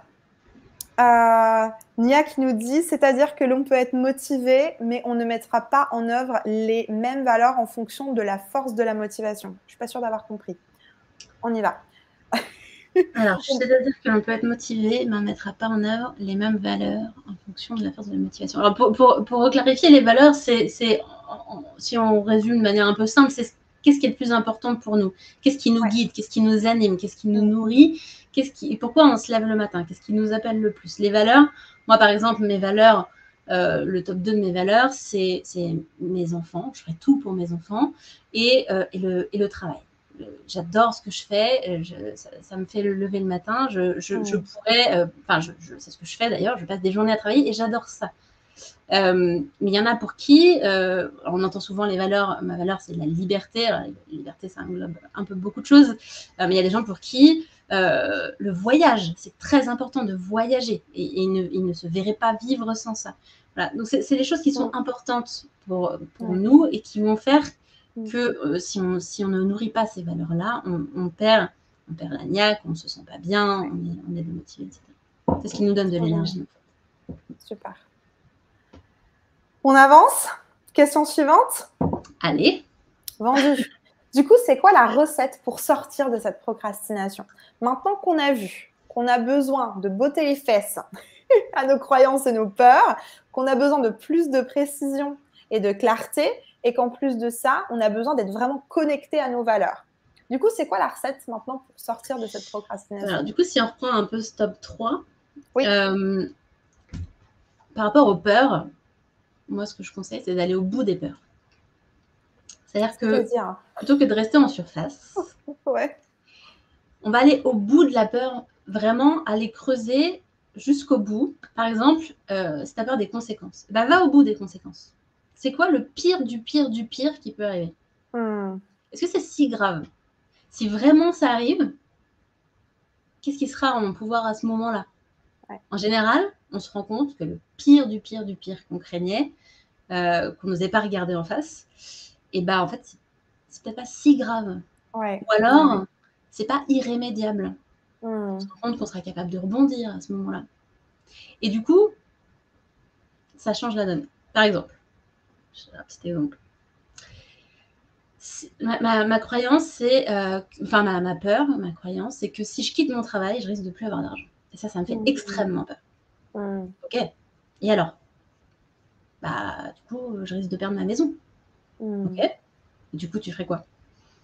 Nia qui nous dit, c'est-à-dire que l'on peut être motivé, mais on ne mettra pas en œuvre les mêmes valeurs en fonction de la force de la motivation. Je ne suis pas sûre d'avoir compris. On y va. Alors, c'est-à-dire que l'on peut être motivé, mais on ne mettra pas en œuvre les mêmes valeurs en fonction de la force de la motivation. Alors, pour reclarifier les valeurs, si on résume de manière un peu simple, c'est qu'est-ce qui est le plus important pour nous? Qu'est-ce qui nous guide? Qu'est-ce qui nous anime? Qu'est-ce qui nous nourrit? Pourquoi on se lève le matin? Qu'est-ce qui nous appelle le plus? Les valeurs, moi par exemple, mes valeurs, le top 2 de mes valeurs, c'est mes enfants. Je ferai tout pour mes enfants et le travail. J'adore ce que je fais, ça me fait lever le matin. Je pourrais, c'est ce que je fais d'ailleurs, je passe des journées à travailler et j'adore ça. Mais il y en a pour qui, on entend souvent les valeurs, ma valeur c'est la liberté. Alors, la liberté, ça englobe un peu beaucoup de choses, mais il y a des gens pour qui le voyage, c'est très important de voyager et ils ne se verraient pas vivre sans ça. Voilà. Donc c'est des choses qui sont importantes pour nous et qui vont faire que si on ne nourrit pas ces valeurs-là, on perd la niaque, on ne se sent pas bien, on est démotivé, etc. C'est ce qui nous donne de l'énergie. En fait. Super. On avance? Question suivante? Allez. Vendu. Du coup, c'est quoi la recette pour sortir de cette procrastination? Maintenant qu'on a vu qu'on a besoin de botter les fesses à nos croyances et nos peurs, qu'on a besoin de plus de précision et de clarté, et qu'en plus de ça, on a besoin d'être vraiment connecté à nos valeurs. Du coup, c'est quoi la recette maintenant pour sortir de cette procrastination? Alors, du coup, si on reprend un peu ce top 3, oui. Par rapport aux peurs, moi, ce que je conseille, c'est d'aller au bout des peurs. C'est-à-dire que plutôt que de rester en surface, on va aller au bout de la peur, vraiment aller creuser jusqu'au bout. Par exemple, si tu as peur des conséquences, bah, va au bout des conséquences. C'est quoi le pire du pire du pire qui peut arriver? Est-ce que c'est si grave? Si vraiment ça arrive, qu'est-ce qui sera en mon pouvoir à ce moment-là? En général, on se rend compte que le pire du pire du pire qu'on craignait, qu'on n'osait pas regarder en face, et bah en fait, c'est peut-être pas si grave. Ou alors, c'est pas irrémédiable. On se rend compte qu'on sera capable de rebondir à ce moment-là. Et du coup, ça change la donne. Par exemple, un petit exemple. Ma croyance, c'est, ma peur, ma croyance, c'est que si je quitte mon travail, je risque de plus avoir d'argent. Et ça me fait extrêmement peur. Ok. Et alors? Bah, du coup, je risque de perdre ma maison. Ok. Et du coup, tu ferais quoi?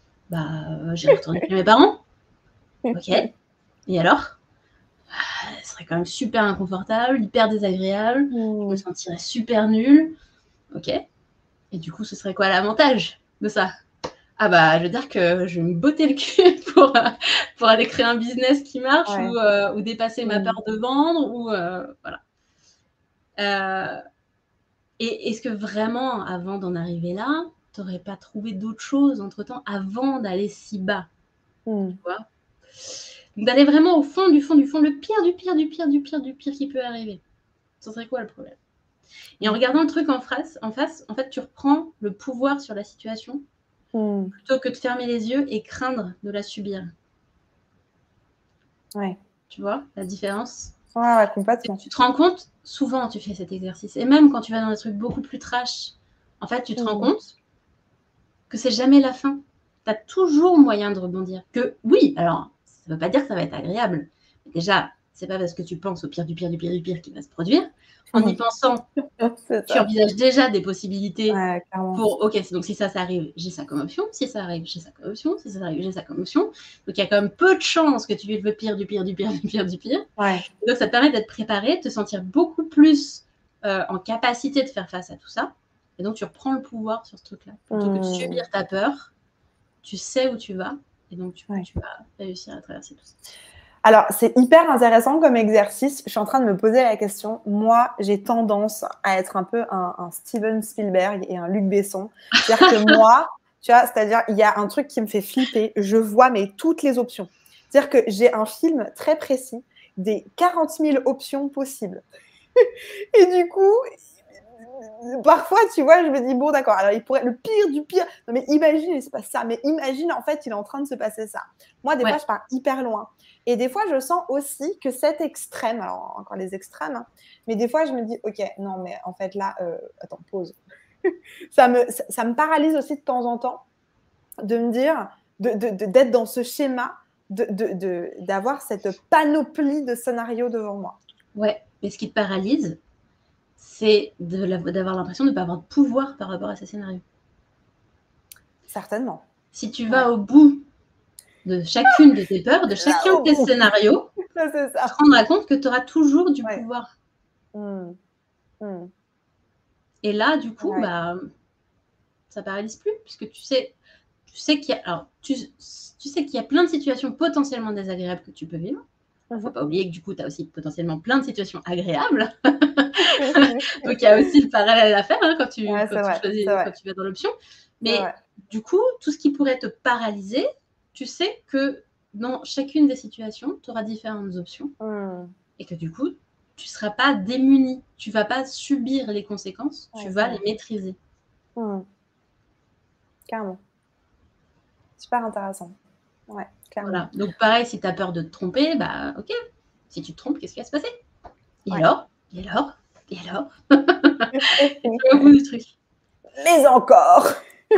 Bah, j'irai retourner chez mes parents. Ok. Et alors? serait quand même super inconfortable, hyper désagréable, je me sentirais super nulle. Ok. Et du coup, ce serait quoi l'avantage de ça? Ah bah, je veux dire que je vais me botter le cul pour aller créer un business qui marche ou dépasser ma peur de vendre ou voilà. Et est-ce que vraiment, avant d'en arriver là, tu n'aurais pas trouvé d'autres choses entre-temps avant d'aller si bas? Tu vois? Donc d'aller vraiment au fond du fond du fond, le pire du pire du pire du pire du pire qui peut arriver. Ce serait quoi le problème? Et en regardant le truc en face, en fait, tu reprends le pouvoir sur la situation plutôt que de fermer les yeux et craindre de la subir. Ouais. Tu vois la différence? Ouais, complètement. Tu te rends compte, souvent tu fais cet exercice, et même quand tu vas dans des trucs beaucoup plus trash, en fait, tu te rends compte que c'est jamais la fin. Tu as toujours moyen de rebondir. Que oui, alors, ça ne veut pas dire que ça va être agréable. Déjà, c'est pas parce que tu penses au pire du pire du pire du pire qui va se produire. En y pensant, tu envisages déjà des possibilités pour, ok, donc si ça arrive, j'ai ça comme option. Si ça arrive, j'ai ça comme option. Si ça arrive, j'ai ça comme option. Donc il y a quand même peu de chances que tu vives le pire du pire du pire du pire du pire. Donc ça te permet d'être préparé, de te sentir beaucoup plus en capacité de faire face à tout ça. Et donc tu reprends le pouvoir sur ce truc-là. Plutôt que de subir ta peur, tu sais où tu vas. Et donc tu vas réussir à traverser tout ça. Alors, c'est hyper intéressant comme exercice. Je suis en train de me poser la question. Moi, j'ai tendance à être un peu un Steven Spielberg et un Luc Besson. C'est-à-dire que moi, tu vois, c'est-à-dire, il y a un truc qui me fait flipper. Je vois, mais toutes les options. C'est-à-dire que j'ai un film très précis, des 40 000 options possibles. Et du coup, parfois, tu vois, je me dis, bon, d'accord, alors il pourrait le pire du pire. Non, mais imagine, il se passe ça. Mais imagine, en fait, il est en train de se passer ça. Moi, des fois, je pars hyper loin. Et des fois, je sens aussi que cet extrême, alors encore les extrêmes, hein, mais des fois, je me dis, ok, non, mais en fait, là, attends, pause. ça me paralyse aussi de temps en temps de me dire, d'être dans ce schéma, d'avoir cette panoplie de scénarios devant moi. Ouais, mais ce qui te paralyse, c'est d'avoir l'impression de ne pas avoir de pouvoir par rapport à ces scénarios. Certainement. Si tu vas au bout de chacune de tes peurs, de chacun de tes scénarios, tu te rendras compte que tu auras toujours du pouvoir. Et là, du coup, bah, ça paralyse plus, puisque tu sais qu'il y a, alors, tu sais qu'il y a plein de situations potentiellement désagréables que tu peux vivre. Il ne faut pas oublier que du coup, tu as aussi potentiellement plein de situations agréables. Donc, il y a aussi le parallèle à faire quand tu vas dans l'option. Mais du coup, tout ce qui pourrait te paralyser, tu sais que dans chacune des situations, tu auras différentes options. Et que du coup, tu ne seras pas démuni. Tu ne vas pas subir les conséquences, tu vas les maîtriser. Carrément. Super intéressant. Ouais, clairement. Voilà. Donc, pareil, si tu as peur de te tromper, bah, ok. Si tu te trompes, qu'est-ce qui va se passer? Et alors? Et alors? Et alors? C'est au bout du truc. Mais encore.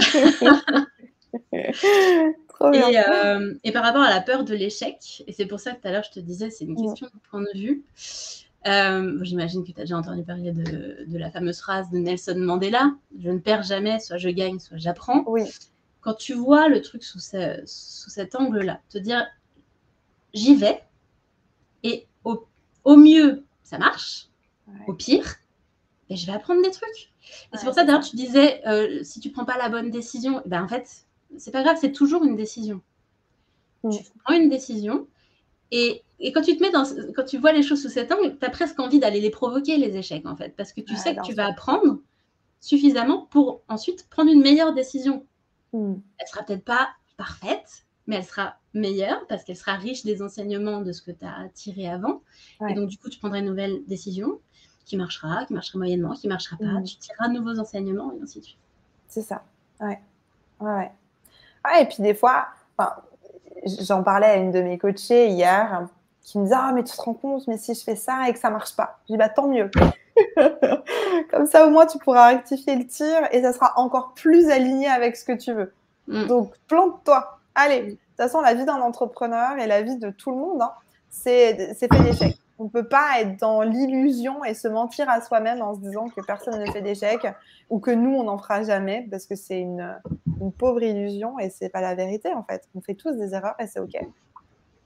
Trop bien. Et par rapport à la peur de l'échec, et c'est pour ça que tout à l'heure je te disais, c'est une question de point de vue. J'imagine que tu as déjà entendu parler de la fameuse phrase de Nelson Mandela, je ne perds jamais, soit je gagne, soit j'apprends. Oui. Quand tu vois le truc sous cet angle-là, te dire j'y vais, et au mieux ça marche, au pire, et je vais apprendre des trucs. Et c'est pour ça d'ailleurs tu disais si tu prends pas la bonne décision, ben en fait c'est pas grave, c'est toujours une décision. Tu prends une décision et quand tu te mets quand tu vois les choses sous cet angle, tu as presque envie d'aller les provoquer, les échecs, en fait, parce que tu sais que tu vas apprendre suffisamment pour ensuite prendre une meilleure décision. Elle sera peut-être pas parfaite, mais elle sera meilleure parce qu'elle sera riche des enseignements de ce que tu as tiré avant. Et donc, du coup, tu prendras une nouvelle décision qui marchera moyennement, qui marchera pas. Tu tireras de nouveaux enseignements et ainsi de suite. C'est ça. Ouais, et puis des fois, j'en parlais à une de mes coachées hier qui me disait « Ah, mais tu te rends compte, mais si je fais ça et que ça marche pas ?» Je dis « Bah, tant mieux. » Comme ça, au moins, tu pourras rectifier le tir et ça sera encore plus aligné avec ce que tu veux. Donc, plante-toi. Allez, de toute façon, la vie d'un entrepreneur et la vie de tout le monde, hein, c'est fait d'échecs. On ne peut pas être dans l'illusion et se mentir à soi-même en se disant que personne ne fait d'échecs ou que nous, on n'en fera jamais parce que c'est une pauvre illusion et c'est pas la vérité, en fait. On fait tous des erreurs et c'est OK.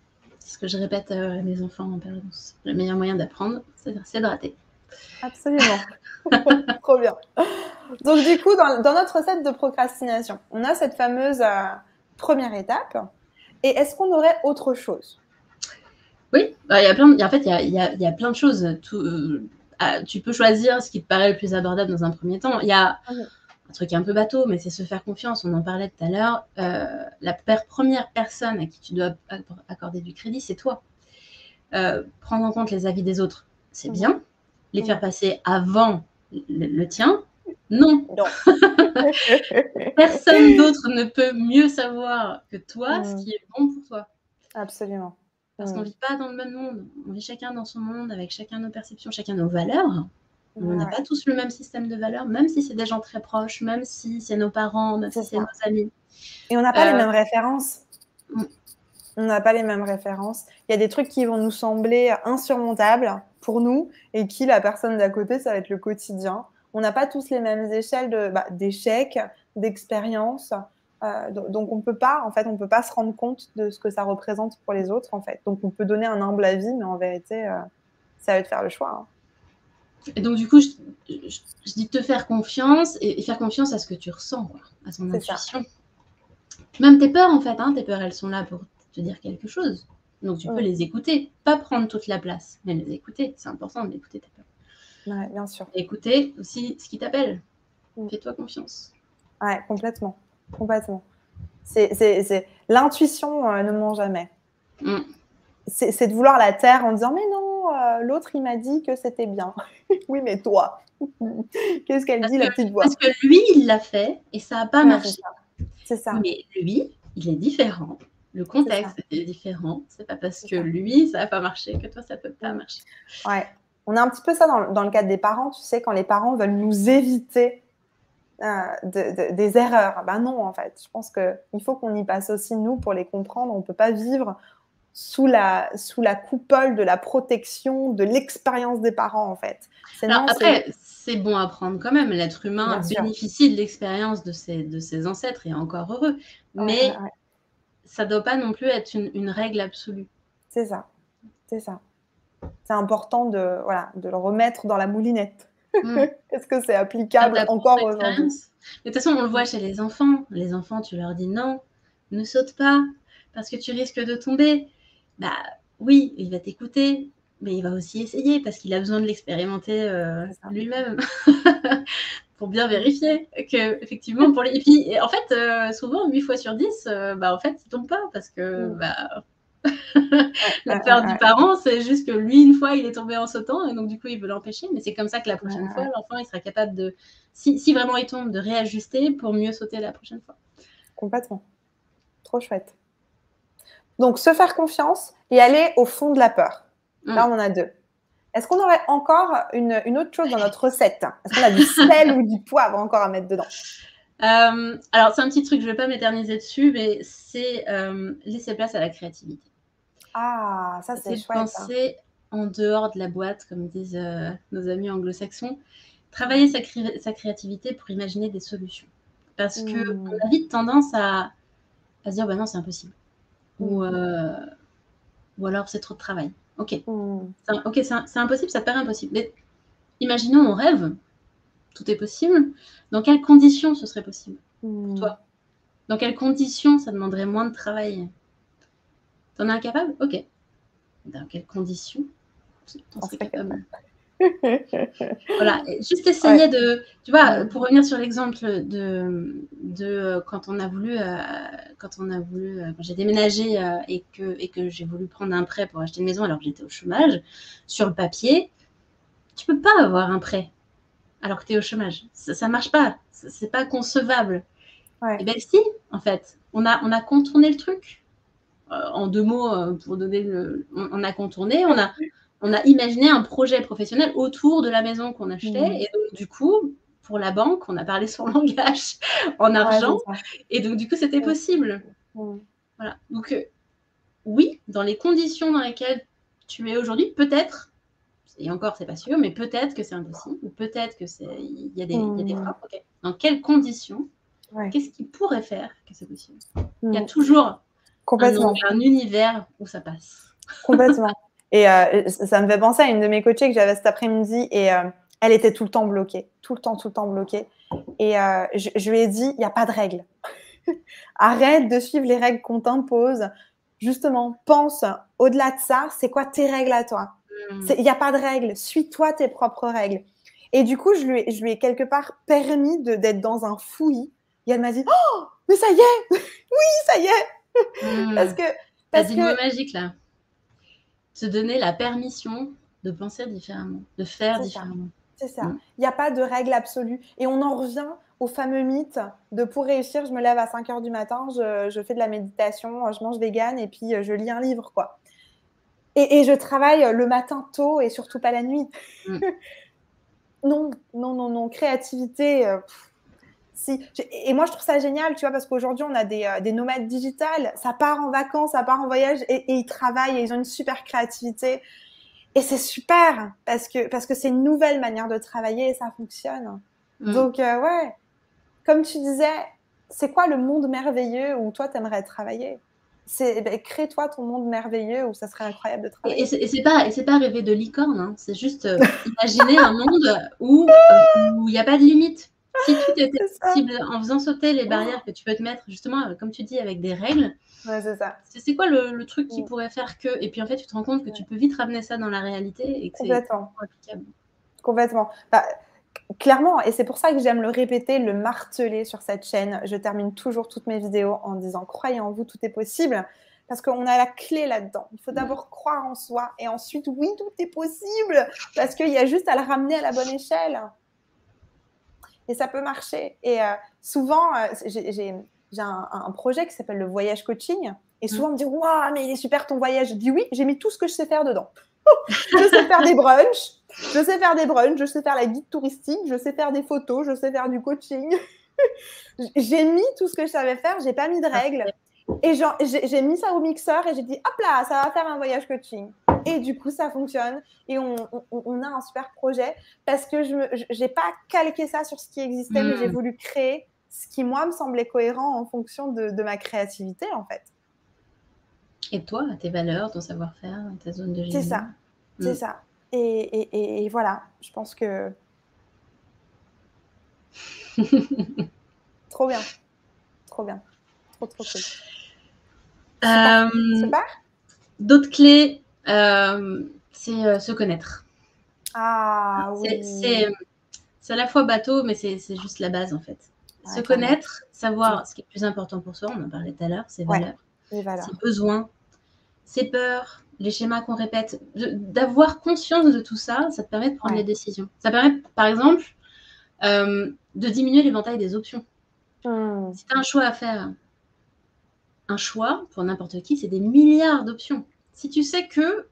ce que je répète à mes enfants en permanence. Le meilleur moyen d'apprendre, c'est de rater. Absolument. Trop bien. Donc, du coup, dans notre recette de procrastination, on a cette fameuse première étape. Et est-ce qu'on aurait autre chose? Oui, en fait, il y a plein de choses. Tu peux choisir ce qui te paraît le plus abordable dans un premier temps. Il y a un truc un peu bateau, mais c'est se faire confiance. On en parlait tout à l'heure. La première personne à qui tu dois accorder du crédit, c'est toi. Prendre en compte les avis des autres, c'est bien. Les faire passer avant le tien, non. Personne d'autre ne peut mieux savoir que toi ce qui est bon pour toi. Absolument. Parce qu'on ne vit pas dans le même monde. On vit chacun dans son monde, avec chacun nos perceptions, chacun nos valeurs. On n'a pas tous le même système de valeurs, même si c'est des gens très proches, même si c'est nos parents, même si c'est nos amis. Et on n'a pas les mêmes références. On n'a pas les mêmes références. Il y a des trucs qui vont nous sembler insurmontables pour nous et qui, la personne d'à côté, ça va être le quotidien. On n'a pas tous les mêmes échelles d'échecs, d'expériences. Donc, on peut pas se rendre compte de ce que ça représente pour les autres, en fait. Donc, on peut donner un humble avis, mais en vérité, ça va te faire le choix. Et donc, du coup, je dis de te faire confiance et faire confiance à ce que tu ressens, quoi, à son intuition. Même tes peurs, en fait, tes peurs, elles sont là pour te dire quelque chose. Donc, tu peux les écouter, pas prendre toute la place, mais les écouter. C'est important d'écouter tes peurs. Ouais, bien sûr. Écouter aussi ce qui t'appelle. Fais-toi confiance. Ouais, complètement. Complètement. L'intuition ne ment jamais. C'est de vouloir la taire en disant « Mais non, l'autre, il m'a dit que c'était bien. » Oui, mais toi, qu'est-ce qu'elle dit, la petite voix? Parce que lui, il l'a fait et ça n'a pas marché. C'est ça. Mais lui, il est différent. Le contexte est différent. C'est pas parce que lui, ça n'a pas marché que toi, ça peut pas marcher. Ouais. On a un petit peu ça dans le cadre des parents, tu sais, quand les parents veulent nous éviter des erreurs. Ben non, en fait. Je pense qu'il faut qu'on y passe aussi, nous, pour les comprendre. On ne peut pas vivre sous la coupole de la protection, de l'expérience des parents, en fait. Alors, après, c'est bon à prendre quand même. L'être humain bénéficie de l'expérience de ses ancêtres et encore heureux. Mais ça ne doit pas non plus être une règle absolue. C'est ça. C'est ça. C'est important de le remettre dans la moulinette. Est-ce que c'est applicable encore aujourd'hui? De toute façon, on le voit chez les enfants. Les enfants, tu leur dis non, ne saute pas, parce que tu risques de tomber. Bah oui, il va t'écouter, mais il va aussi essayer, parce qu'il a besoin de l'expérimenter lui-même. Pour bien vérifier que, effectivement, et puis, en fait, souvent, 8 fois sur 10, en fait, il tombe pas, parce que la peur du parent, c'est juste que lui, une fois, il est tombé en sautant et donc du coup, il veut l'empêcher. Mais c'est comme ça que la prochaine fois, l'enfant, il sera capable de, si vraiment il tombe, de réajuster pour mieux sauter la prochaine fois. Complètement. Trop chouette. Donc, se faire confiance et aller au fond de la peur. Là, on en a deux. Est-ce qu'on aurait encore une autre chose dans notre recette? Est-ce qu'on a du sel ou du poivre encore à mettre dedans? Alors, c'est un petit truc, je ne vais pas m'éterniser dessus, mais c'est laisser place à la créativité. Ah, ça c'est chouette. Penser en dehors de la boîte, comme disent nos amis anglo-saxons. Travailler sa créativité pour imaginer des solutions. Parce qu'on a vite tendance à se dire, non, c'est impossible. Ou alors, c'est trop de travail. Ok, c'est impossible, ça te paraît impossible. Mais imaginons, on rêve, tout est possible. Dans quelles conditions ce serait possible pour toi? Dans quelles conditions ça demanderait moins de travail? T'en es incapable? Ok. Dans quelles conditions t'en serais capable? Voilà, juste essayer de... Tu vois, pour revenir sur l'exemple de quand j'ai déménagé et que j'ai voulu prendre un prêt pour acheter une maison alors que j'étais au chômage, sur le papier, tu peux pas avoir un prêt alors que tu es au chômage. Ça marche pas. C'est pas concevable. Et bien si, en fait, on a contourné le truc. En 2 mots, pour donner on a contourné, on a imaginé un projet professionnel autour de la maison qu'on achetait. Et donc, du coup, pour la banque, on a parlé son langage en argent. Et donc, du coup, c'était possible. Voilà. Donc, oui, dans les conditions dans lesquelles tu es aujourd'hui, peut-être, et encore, c'est pas sûr, mais peut-être que c'est impossible, ou peut-être il y a des freins. Okay. Dans quelles conditions? Qu'est-ce qui pourrait faire que c'est possible? Il y a toujours un univers où ça passe. Complètement. Et ça me fait penser à une de mes coachées que j'avais cet après-midi et elle était tout le temps bloquée, tout le temps bloquée. Et je lui ai dit, il n'y a pas de règles. Arrête de suivre les règles qu'on t'impose. Justement, pense au-delà de ça, c'est quoi tes règles à toi? Il n'y a pas de règles, suis-toi tes propres règles. Et du coup, je lui ai quelque part permis d'être dans un fouillis. Et elle m'a dit, oh, mais ça y est, oui, ça y est. T'as dit le mot magique là. Se donner la permission de penser différemment, de faire différemment. C'est ça. Il n'y a pas de règle absolue. Et on en revient au fameux mythe de pour réussir, je me lève à 5 heures du matin, je fais de la méditation, je mange vegan et puis je lis un livre, quoi. Et je travaille le matin tôt et surtout pas la nuit. Non. Créativité. Si. Et moi, je trouve ça génial, tu vois, parce qu'aujourd'hui, on a des nomades digitales. Ça part en vacances, ça part en voyage et ils travaillent et ils ont une super créativité. Et c'est super parce que c'est une nouvelle manière de travailler et ça fonctionne. Donc, ouais, comme tu disais, c'est quoi le monde merveilleux où toi, tu aimerais travailler? Crée-toi ton monde merveilleux où ça serait incroyable de travailler. Et c'est pas rêver de licorne, hein. C'est juste imaginer un monde où il n'y a pas de limite. Si tout était possible en faisant sauter les barrières que tu peux te mettre, justement, comme tu dis, avec des règles. Ouais, c'est ça. C'est quoi le truc qui pourrait faire que... Et puis en fait, tu te rends compte que tu peux vite ramener ça dans la réalité et que c'est applicable. Complètement. Bah, clairement, et c'est pour ça que j'aime le répéter, le marteler sur cette chaîne. Je termine toujours toutes mes vidéos en disant « Croyez en vous, tout est possible ». Parce qu'on a la clé là-dedans. Il faut d'abord croire en soi et ensuite, oui, tout est possible parce qu'il y a juste à le ramener à la bonne échelle. Et ça peut marcher. Et souvent, j'ai un projet qui s'appelle le voyage coaching. Et souvent, on me dit « Waouh, mais il est super ton voyage ». Je dis « Oui, j'ai mis tout ce que je sais faire dedans ». Je sais faire des brunchs, je sais faire la guide touristique, je sais faire des photos, je sais faire du coaching. J'ai mis tout ce que je savais faire, j'ai pas mis de règles. Et j'ai mis ça au mixeur et j'ai dit, hop là, ça va faire un voyage coaching. Et du coup, ça fonctionne. Et on a un super projet parce que je n'ai pas calqué ça sur ce qui existait, mais j'ai voulu créer ce qui, moi, me semblait cohérent en fonction de ma créativité, en fait. Et toi, tes valeurs, ton savoir-faire, ta zone de génie. C'est ça. Et voilà, je pense que... Trop bien. Trop bien. Trop cool. Super. D'autres clés, c'est se connaître. Ah oui. C'est à la fois bateau, mais c'est juste la base, en fait. Se connaître, savoir ce qui est le plus important pour soi, on en parlait tout à l'heure, ses valeurs, ses besoins, ses peurs, les schémas qu'on répète. D'avoir conscience de tout ça, ça te permet de prendre les décisions. Ça permet, par exemple, de diminuer l'éventail des options. Si tu as un choix à faire, un choix, pour n'importe qui, c'est des milliards d'options. Si tu sais que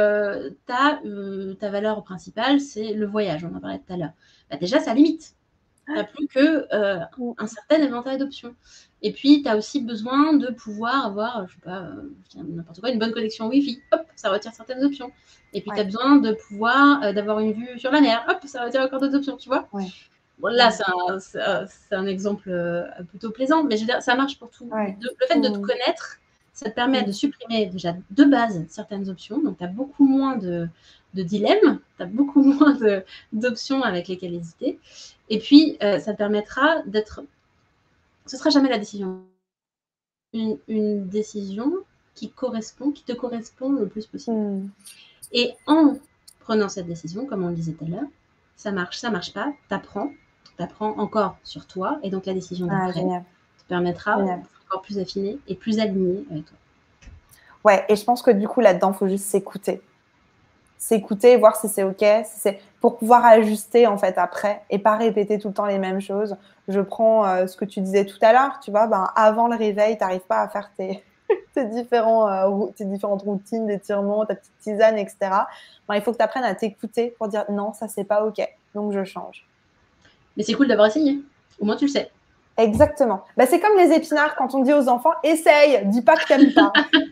ta valeur principale, c'est le voyage, on en parlait tout à l'heure, bah déjà, ça limite. Tu n'as plus qu'un certain éventail d'options. Et puis, tu as aussi besoin de pouvoir avoir, je sais pas, n'importe quoi, une bonne connexion Wi-Fi. Hop, ça retire certaines options. Et puis, tu as besoin de pouvoir d'avoir une vue sur la mer. Hop, ça retire encore d'autres options, tu vois. Bon, là, c'est un exemple plutôt plaisant, mais je veux dire, ça marche pour tout. Le fait de te connaître, ça te permet de supprimer déjà de base certaines options. Donc, tu as beaucoup moins de dilemmes, tu as beaucoup moins d'options avec lesquelles hésiter. Et puis, ça te permettra d'être... Ce ne sera jamais la décision. Une décision qui te correspond le plus possible. Et en prenant cette décision, comme on le disait tout à l'heure, ça marche pas, t'apprends encore sur toi, et donc la décision d'après te permettra d'être encore plus affinée et plus alignée avec toi. Ouais, et je pense que du coup, là-dedans, il faut juste s'écouter. S'écouter, voir si c'est OK, pour pouvoir ajuster en fait après et pas répéter tout le temps les mêmes choses. Je prends ce que tu disais tout à l'heure, tu vois, avant le réveil, tu n'arrives pas à faire tes différentes routines d'étirement, ta petite tisane, etc. Il faut que tu apprennes à t'écouter pour dire non, ça c'est pas OK, donc je change. Mais c'est cool d'avoir essayé, au moins tu le sais. Exactement. C'est comme les épinards quand on dit aux enfants essaye, dis pas que t'aimes pas.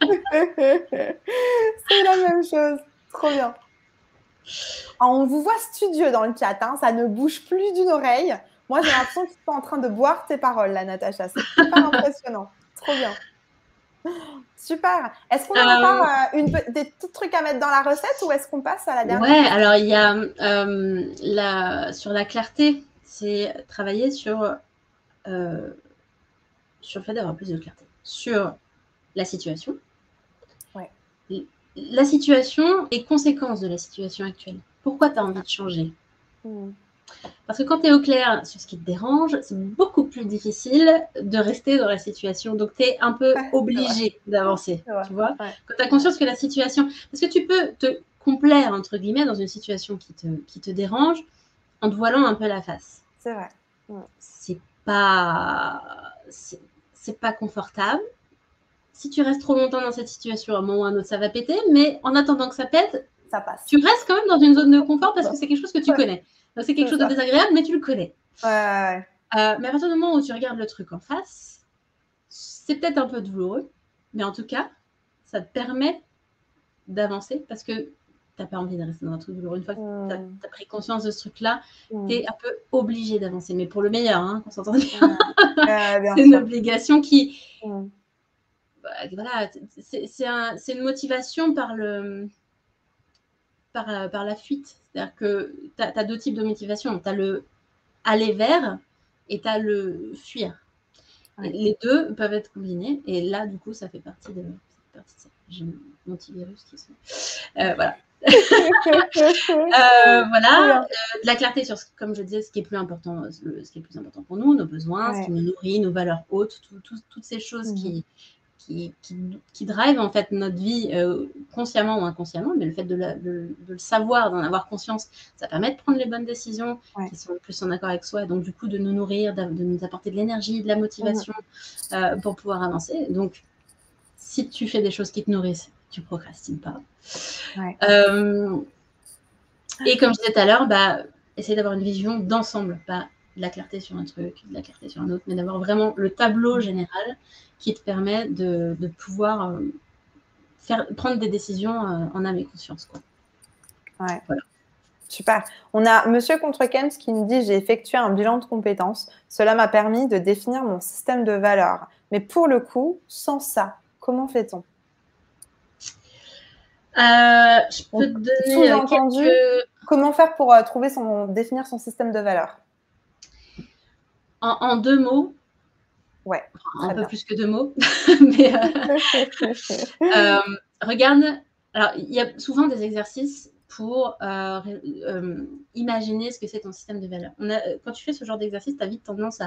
C'est la même chose. Trop bien. On vous voit studieux dans le chat, hein, ça ne bouge plus d'une oreille. Moi, j'ai l'impression que tu es en train de boire tes paroles, là, Natacha. C'est super impressionnant. Trop bien. Super. Est-ce qu'on a encore des petits trucs à mettre dans la recette ou est-ce qu'on passe à la dernière? Ouais, alors il y a sur la clarté, c'est travailler sur le fait d'avoir plus de clarté. Sur la situation. Ouais. La situation est conséquence de la situation actuelle. Pourquoi tu as envie de changer? Parce que quand tu es au clair sur ce qui te dérange, c'est beaucoup plus difficile de rester dans la situation. Donc, tu es un peu obligé d'avancer. Tu vois, quand tu as conscience que la situation... Parce que tu peux te complaire, entre guillemets, dans une situation qui te dérange en te voilant un peu la face. C'est vrai. C'est pas confortable. Si tu restes trop longtemps dans cette situation, à un moment ou à un autre, ça va péter. Mais en attendant que ça pète, ça passe. Tu restes quand même dans une zone de confort parce que c'est quelque chose que tu connais. Donc, c'est quelque chose de désagréable, mais tu le connais. Mais à partir du moment où tu regardes le truc en face, c'est peut-être un peu douloureux, mais en tout cas, ça te permet d'avancer parce que tu n'as pas envie de rester dans un truc douloureux. Une fois que tu as pris conscience de ce truc-là, tu es un peu obligé d'avancer, mais pour le meilleur, hein, qu'on s'entende bien. C'est une obligation qui... Voilà, c'est une motivation par la fuite. C'est-à-dire que tu as deux types de motivation. Tu as le aller vers et tu as le fuir. Et les deux peuvent être combinés. Et là, du coup, ça fait partie de ça. J'ai mon antivirus qui se... voilà. Voilà. De la clarté sur, comme je disais, ce qui est plus important pour nous, nos besoins, ce qui nous nourrit, nos valeurs hautes, toutes ces choses qui drive en fait notre vie consciemment ou inconsciemment, mais le fait de le savoir, d'en avoir conscience, ça permet de prendre les bonnes décisions qui sont plus en accord avec soi, et donc du coup de nous nourrir, de nous apporter de l'énergie, de la motivation pour pouvoir avancer. Donc si tu fais des choses qui te nourrissent, tu procrastines pas. Et comme je disais tout à l'heure, essayer d'avoir une vision d'ensemble, pas de la clarté sur un truc, de la clarté sur un autre, mais d'avoir vraiment le tableau général qui te permet de pouvoir prendre des décisions en âme et conscience. Quoi. Voilà. Super. On a Monsieur Contrekems qui nous dit « J'ai effectué un bilan de compétences. Cela m'a permis de définir mon système de valeurs. Mais pour le coup, sans ça, comment fait-on » Je peux te donner quelques... Comment faire pour définir son système de valeurs? En 2 mots. Ouais. Un peu plus que 2 mots. Mais regarde, alors il y a souvent des exercices pour imaginer ce que c'est ton système de valeurs. Quand tu fais ce genre d'exercice, tu as vite tendance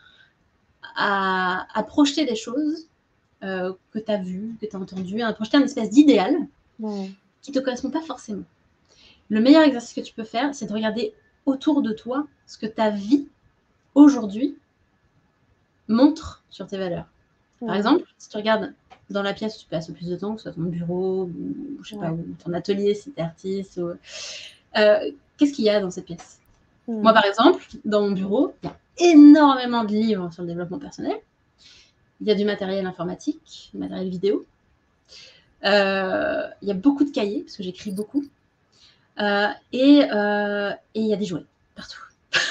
à projeter des choses que tu as vues, que tu as entendues, à projeter une espèce d'idéal qui ne te correspond pas forcément. Le meilleur exercice que tu peux faire, c'est de regarder autour de toi ce que ta vie aujourd'hui montre sur tes valeurs. Par exemple, si tu regardes dans la pièce où tu passes le plus de temps, que ce soit ton bureau, ou je sais pas, ou ton atelier si tu es artiste, qu'est-ce qu'il y a dans cette pièce? Moi, par exemple, dans mon bureau, il y a énormément de livres sur le développement personnel. Il y a du matériel informatique, du matériel vidéo. Il y a beaucoup de cahiers, parce que j'écris beaucoup. Et il y a des jouets partout.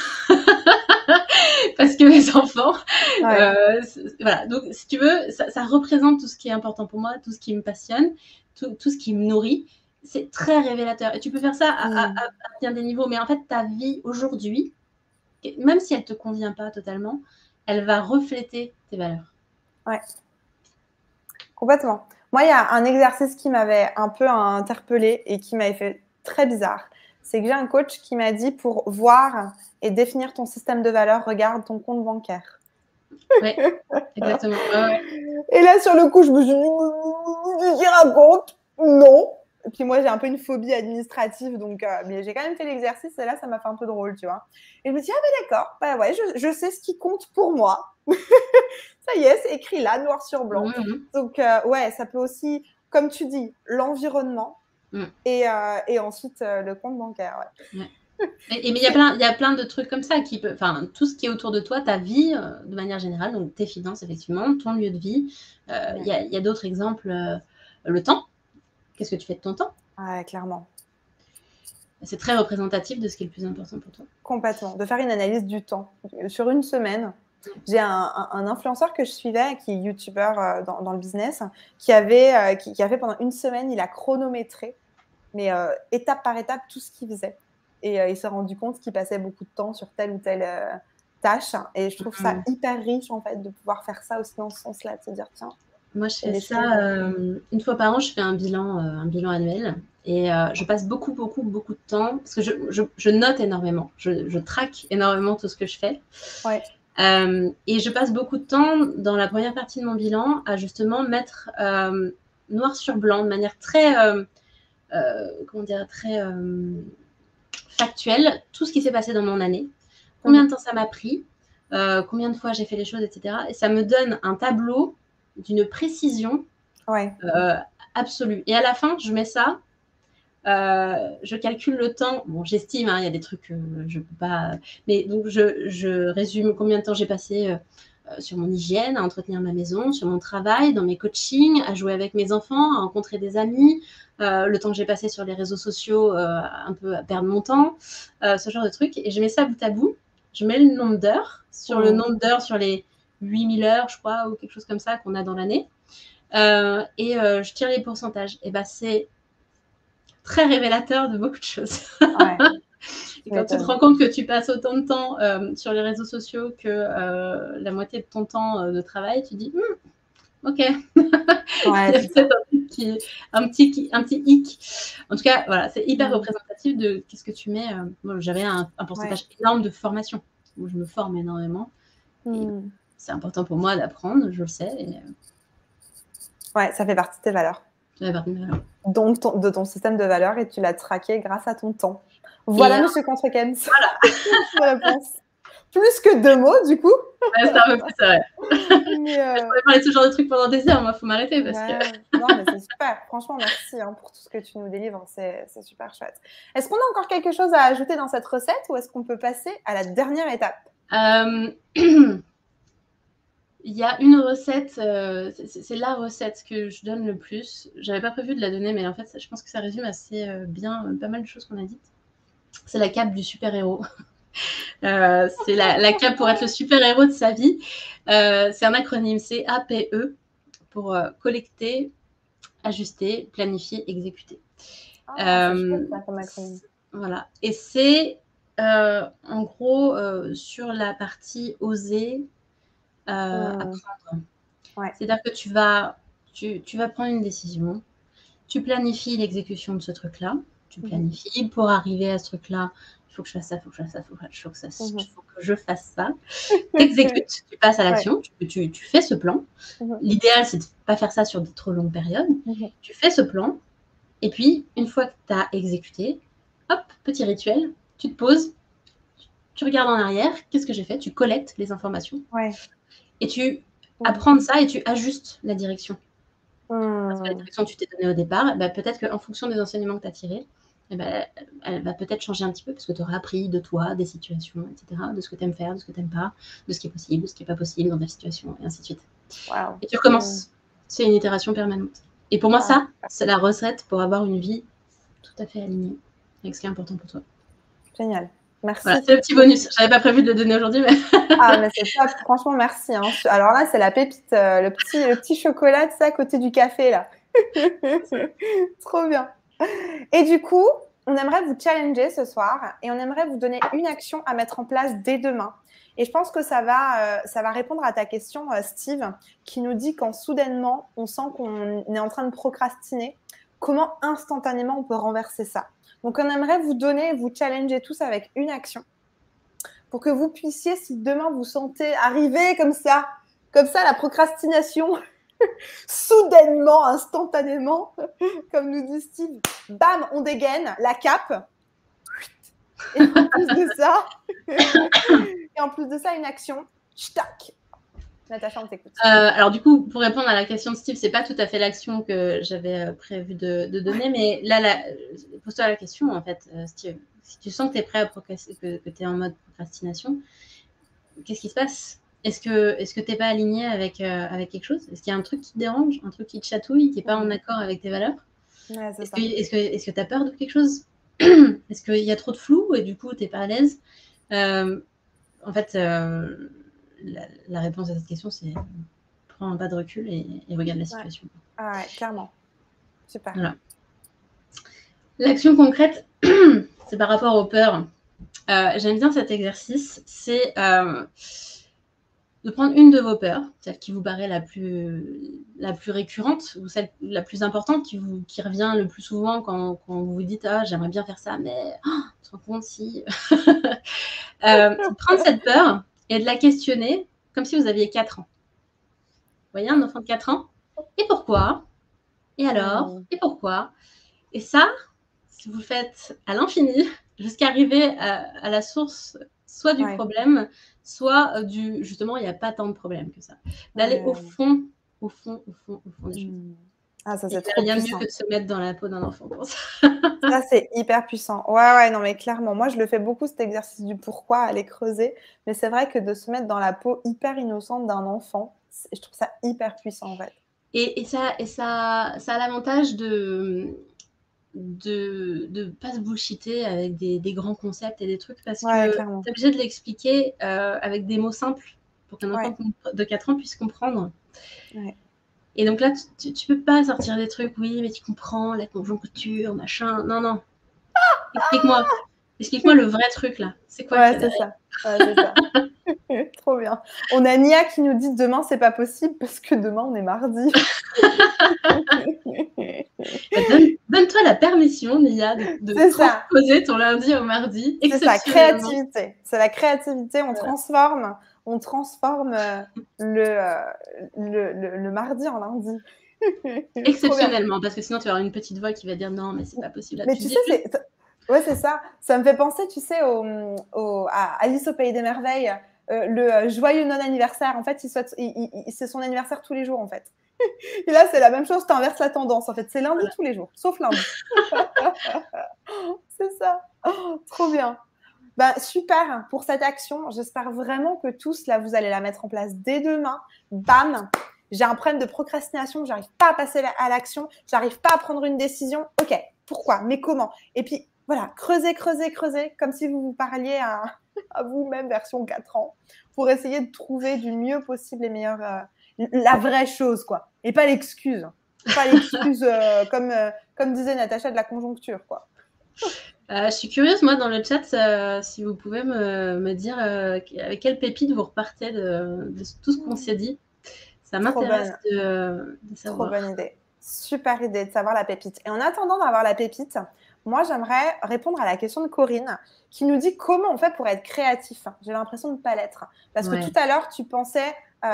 Parce que mes enfants, voilà. Donc, si tu veux, ça représente tout ce qui est important pour moi, tout ce qui me passionne, tout ce qui me nourrit. C'est très révélateur. Et tu peux faire ça à bien des niveaux. Mais en fait, ta vie aujourd'hui, même si elle ne te convient pas totalement, elle va refléter tes valeurs. Ouais. Complètement. Moi, il y a un exercice qui m'avait un peu interpellée et qui m'avait fait très bizarre. C'est que j'ai un coach qui m'a dit pour voir et définir ton système de valeurs, regarde ton compte bancaire. Oui, exactement. Ouais. Et là, sur le coup, je me suis dit, j'y raconte. Non. Et puis moi, j'ai un peu une phobie administrative, donc mais j'ai quand même fait l'exercice et là, ça m'a fait un peu drôle, tu vois. Et je me suis dit, ah ben d'accord, bah ouais, je sais ce qui compte pour moi. Ça y est, c'est écrit là, noir sur blanc. Donc ouais, ça peut aussi, comme tu dis, l'environnement et ensuite le compte bancaire. Ouais. Mais il y a plein de trucs comme ça qui peut, enfin, tout ce qui est autour de toi, ta vie de manière générale, donc tes finances effectivement, ton lieu de vie. Il y a d'autres exemples, le temps. Qu'est-ce que tu fais de ton temps? Ouais, clairement. C'est très représentatif de ce qui est le plus important pour toi. Complètement. De faire une analyse du temps. Sur une semaine, J'ai un influenceur que je suivais, qui est youtubeur dans le business, qui a fait pendant une semaine, il a chronométré, mais étape par étape, tout ce qu'il faisait. Et il s'est rendu compte qu'il passait beaucoup de temps sur telle ou telle tâche. Et je trouve ça hyper riche, en fait, de pouvoir faire ça aussi dans ce sens-là, de se dire, tiens. Moi, je fais ça une fois par an, je fais un bilan annuel. Et je passe beaucoup de temps, parce que je note énormément, je traque énormément tout ce que je fais. Ouais. Et je passe beaucoup de temps dans la première partie de mon bilan à justement mettre noir sur blanc, de manière très, comment dire, très factuelle, tout ce qui s'est passé dans mon année, combien de temps ça m'a pris, combien de fois j'ai fait les choses, etc. Et ça me donne un tableau d'une précision absolue. Et à la fin, je mets ça, je calcule le temps. Bon, j'estime, il y a des trucs, je peux pas. Mais donc, je résume combien de temps j'ai passé sur mon hygiène, à entretenir ma maison, sur mon travail, dans mes coachings, à jouer avec mes enfants, à rencontrer des amis, le temps que j'ai passé sur les réseaux sociaux, un peu à perdre mon temps, ce genre de trucs. Et je mets ça bout à bout. Je mets le nombre d'heures sur le nombre d'heures sur les 8000 heures, je crois, ou quelque chose comme ça qu'on a dans l'année. Et je tire les pourcentages. Et c'est très révélateur de beaucoup de choses. Ouais. Et quand tu te rends compte que tu passes autant de temps sur les réseaux sociaux que la moitié de ton temps de travail, tu dis ok. Ouais, il y a peut-être un petit hic. En tout cas, voilà, c'est hyper représentatif de qu'est-ce que tu mets. Moi, j'avais un pourcentage énorme de formation où je me forme énormément. C'est important pour moi d'apprendre, je le sais. Ouais, ça fait partie de tes valeurs. Ça fait partie de mes valeurs. Donc, de ton système de valeurs, et tu l'as traqué grâce à ton temps. Voilà, monsieur Contrequens. Voilà. Réponse. Plus que 2 mots, du coup. Ouais, c'est un peu plus, c'est vrai. Je pourrais parler de ce genre de trucs pendant des heures, moi, il faut m'arrêter. Parce que... Non, mais c'est super. Franchement, merci pour tout ce que tu nous délivres. C'est super chouette. Est-ce qu'on a encore quelque chose à ajouter dans cette recette ou est-ce qu'on peut passer à la dernière étape? Il y a une recette, c'est la recette que je donne le plus. J'avais pas prévu de la donner, mais en fait, je pense que ça résume assez bien pas mal de choses qu'on a dites. C'est la cape du super-héros. C'est la cape pour être le super-héros de sa vie. C'est un acronyme, c'est APE, pour collecter, ajuster, planifier, exécuter. C'est chouette, ça, comme acronyme. Voilà. Et c'est en gros sur la partie oser apprendre. Ouais. C'est-à-dire que tu vas prendre une décision, tu planifies l'exécution de ce truc-là, tu planifies pour arriver à ce truc-là, il faut que je fasse ça, il faut que je fasse ça, il faut que je fasse ça. Tu exécutes, tu passes à l'action, tu fais ce plan. L'idéal, c'est de ne pas faire ça sur de trop longues périodes. Tu fais ce plan, et puis, une fois que tu as exécuté, hop, petit rituel, tu te poses, tu regardes en arrière, qu'est-ce que j'ai fait? Tu collectes les informations. Et tu apprends ça et tu ajustes la direction. Parce que la direction que tu t'es donnée au départ, peut-être qu'en fonction des enseignements que tu as tirés, elle va peut-être changer un petit peu parce que tu auras appris de toi, des situations, etc., de ce que tu aimes faire, de ce que tu n'aimes pas, de ce qui est possible, de ce qui n'est pas possible dans ta situation, et ainsi de suite. Et tu recommences. C'est une itération permanente. Et pour moi, ça, c'est la recette pour avoir une vie tout à fait alignée avec ce qui est important pour toi. Génial. Merci. Voilà, c'est le petit bonus. Je n'avais pas prévu de le donner aujourd'hui, mais... mais c'est top. Franchement, merci. Alors là, c'est la pépite, le petit chocolat, tu sais, à côté du café, là. Trop bien. Et du coup, on aimerait vous challenger ce soir et on aimerait vous donner une action à mettre en place dès demain. Et je pense que ça va répondre à ta question, Steve, qui nous dit quand soudainement, on sent qu'on est en train de procrastiner, comment instantanément on peut renverser ça. Donc, on aimerait vous challenger tous avec une action pour que vous puissiez, si demain vous sentez arriver comme ça, la procrastination, soudainement, instantanément, comme nous dit Steve, bam, on dégaine la cape. Et en plus de ça, une action, tac. Natacha, on t'écoute. Alors du coup, pour répondre à la question de Steve, c'est pas tout à fait l'action que j'avais prévu de donner, mais là, pose-toi la question en fait, Steve. Si tu sens que tu es prêt à procrastiner, que tu es en mode procrastination, qu'est-ce qui se passe? Est-ce que tu n'es pas aligné avec quelque chose? Est-ce qu'il y a un truc qui te dérange, un truc qui te chatouille, qui n'est pas en accord avec tes valeurs? Est-ce que tu as peur de quelque chose? Est-ce qu'il y a trop de flou et du coup, tu n'es pas à l'aise? En fait, la réponse à cette question, c'est prends un pas de recul et regarde la situation. Ah ouais, clairement. Super. Voilà. L'action concrète, c'est par rapport aux peurs. J'aime bien cet exercice, c'est de prendre une de vos peurs, celle qui vous paraît la plus récurrente ou celle la plus importante qui revient le plus souvent quand vous vous dites « Ah, j'aimerais bien faire ça, mais tu te rends compte si… » de prendre cette peur et de la questionner comme si vous aviez 4 ans. Vous voyez un enfant de 4 ans? Et pourquoi? Et alors? Et pourquoi? Et ça, si vous le faites à l'infini, jusqu'à arriver à la source soit du problème, soit du justement, il n'y a pas tant de problèmes que ça. D'aller au fond des choses. Ah, ça, c'est trop puissant. Il y a rien de mieux que de se mettre dans la peau d'un enfant pour ça. Ça, c'est hyper puissant. Ouais, non, mais clairement. Moi, je le fais beaucoup, cet exercice du pourquoi, aller creuser. Mais c'est vrai que de se mettre dans la peau hyper innocente d'un enfant, je trouve ça hyper puissant, en fait. Et ça a l'avantage de pas se bullshiter avec des grands concepts et des trucs parce que tu es obligé de l'expliquer avec des mots simples pour qu'un enfant de 4 ans puisse comprendre. Et donc là, tu peux pas sortir des trucs, oui, mais tu comprends, la conjoncture, machin. Non. Explique-moi le vrai truc, là. C'est quoi c'est ça. C'est ça. Trop bien. On a Nia qui nous dit demain, c'est pas possible parce que demain, on est mardi. Donne-toi la permission, Nia, de transposer ton lundi au mardi. C'est ça, créativité. C'est la créativité. On transforme le mardi en lundi. Exceptionnellement, parce que sinon, tu vas avoir une petite voix qui va dire non, mais c'est pas possible. Mais tu sais, c'est ça. Ça me fait penser, tu sais, à Alice au Pays des Merveilles, le joyeux non-anniversaire. En fait, c'est son anniversaire tous les jours, en fait. Et là, c'est la même chose, tu inverses la tendance. En fait, c'est lundi tous les jours, sauf lundi. C'est ça. Oh, trop bien. Super pour cette action. J'espère vraiment que tous, là, vous allez la mettre en place dès demain. Bam! J'ai un problème de procrastination, j'arrive pas à passer à l'action, j'arrive pas à prendre une décision. Ok, pourquoi? Mais comment? Et puis, voilà, creusez, comme si vous parliez à vous-même version 4 ans, pour essayer de trouver du mieux possible les meilleures, la vraie chose, quoi. Et pas l'excuse. Pas l'excuse comme disait Natacha de la conjoncture, quoi. Je suis curieuse, moi, dans le chat, si vous pouvez me dire avec quelle pépite vous repartez de tout ce qu'on s'est dit. Ça m'intéresse de savoir. Trop bonne idée. Super idée de savoir la pépite. Et en attendant d'avoir la pépite, moi, j'aimerais répondre à la question de Corinne qui nous dit comment on fait pour être créatif. J'ai l'impression de ne pas l'être. Parce que tout à l'heure, tu pensais…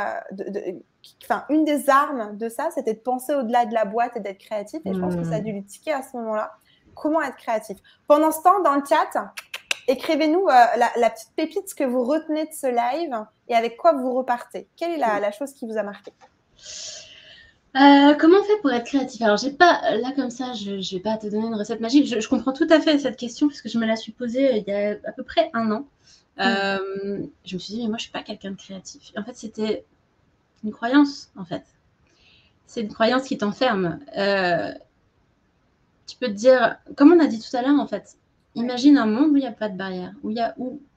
une des armes de ça, c'était de penser au-delà de la boîte et d'être créatif. Et je pense que ça a dû lui tiquer à ce moment-là. Comment être créatif? Pendant ce temps, dans le chat, écrivez-nous la petite pépite que vous retenez de ce live et avec quoi vous repartez. Quelle est la chose qui vous a marqué? Comment on fait pour être créatif? Alors, j'ai pas, là comme ça, je vais pas te donner une recette magique. Je comprends tout à fait cette question puisque je me la suis posée il y a à peu près 1 an. Je me suis dit, mais moi, je suis pas quelqu'un de créatif. En fait, c'était une croyance, en fait. C'est une croyance qui t'enferme. Tu peux te dire, comme on a dit tout à l'heure, en fait, imagine un monde où il n'y a pas de barrière, où il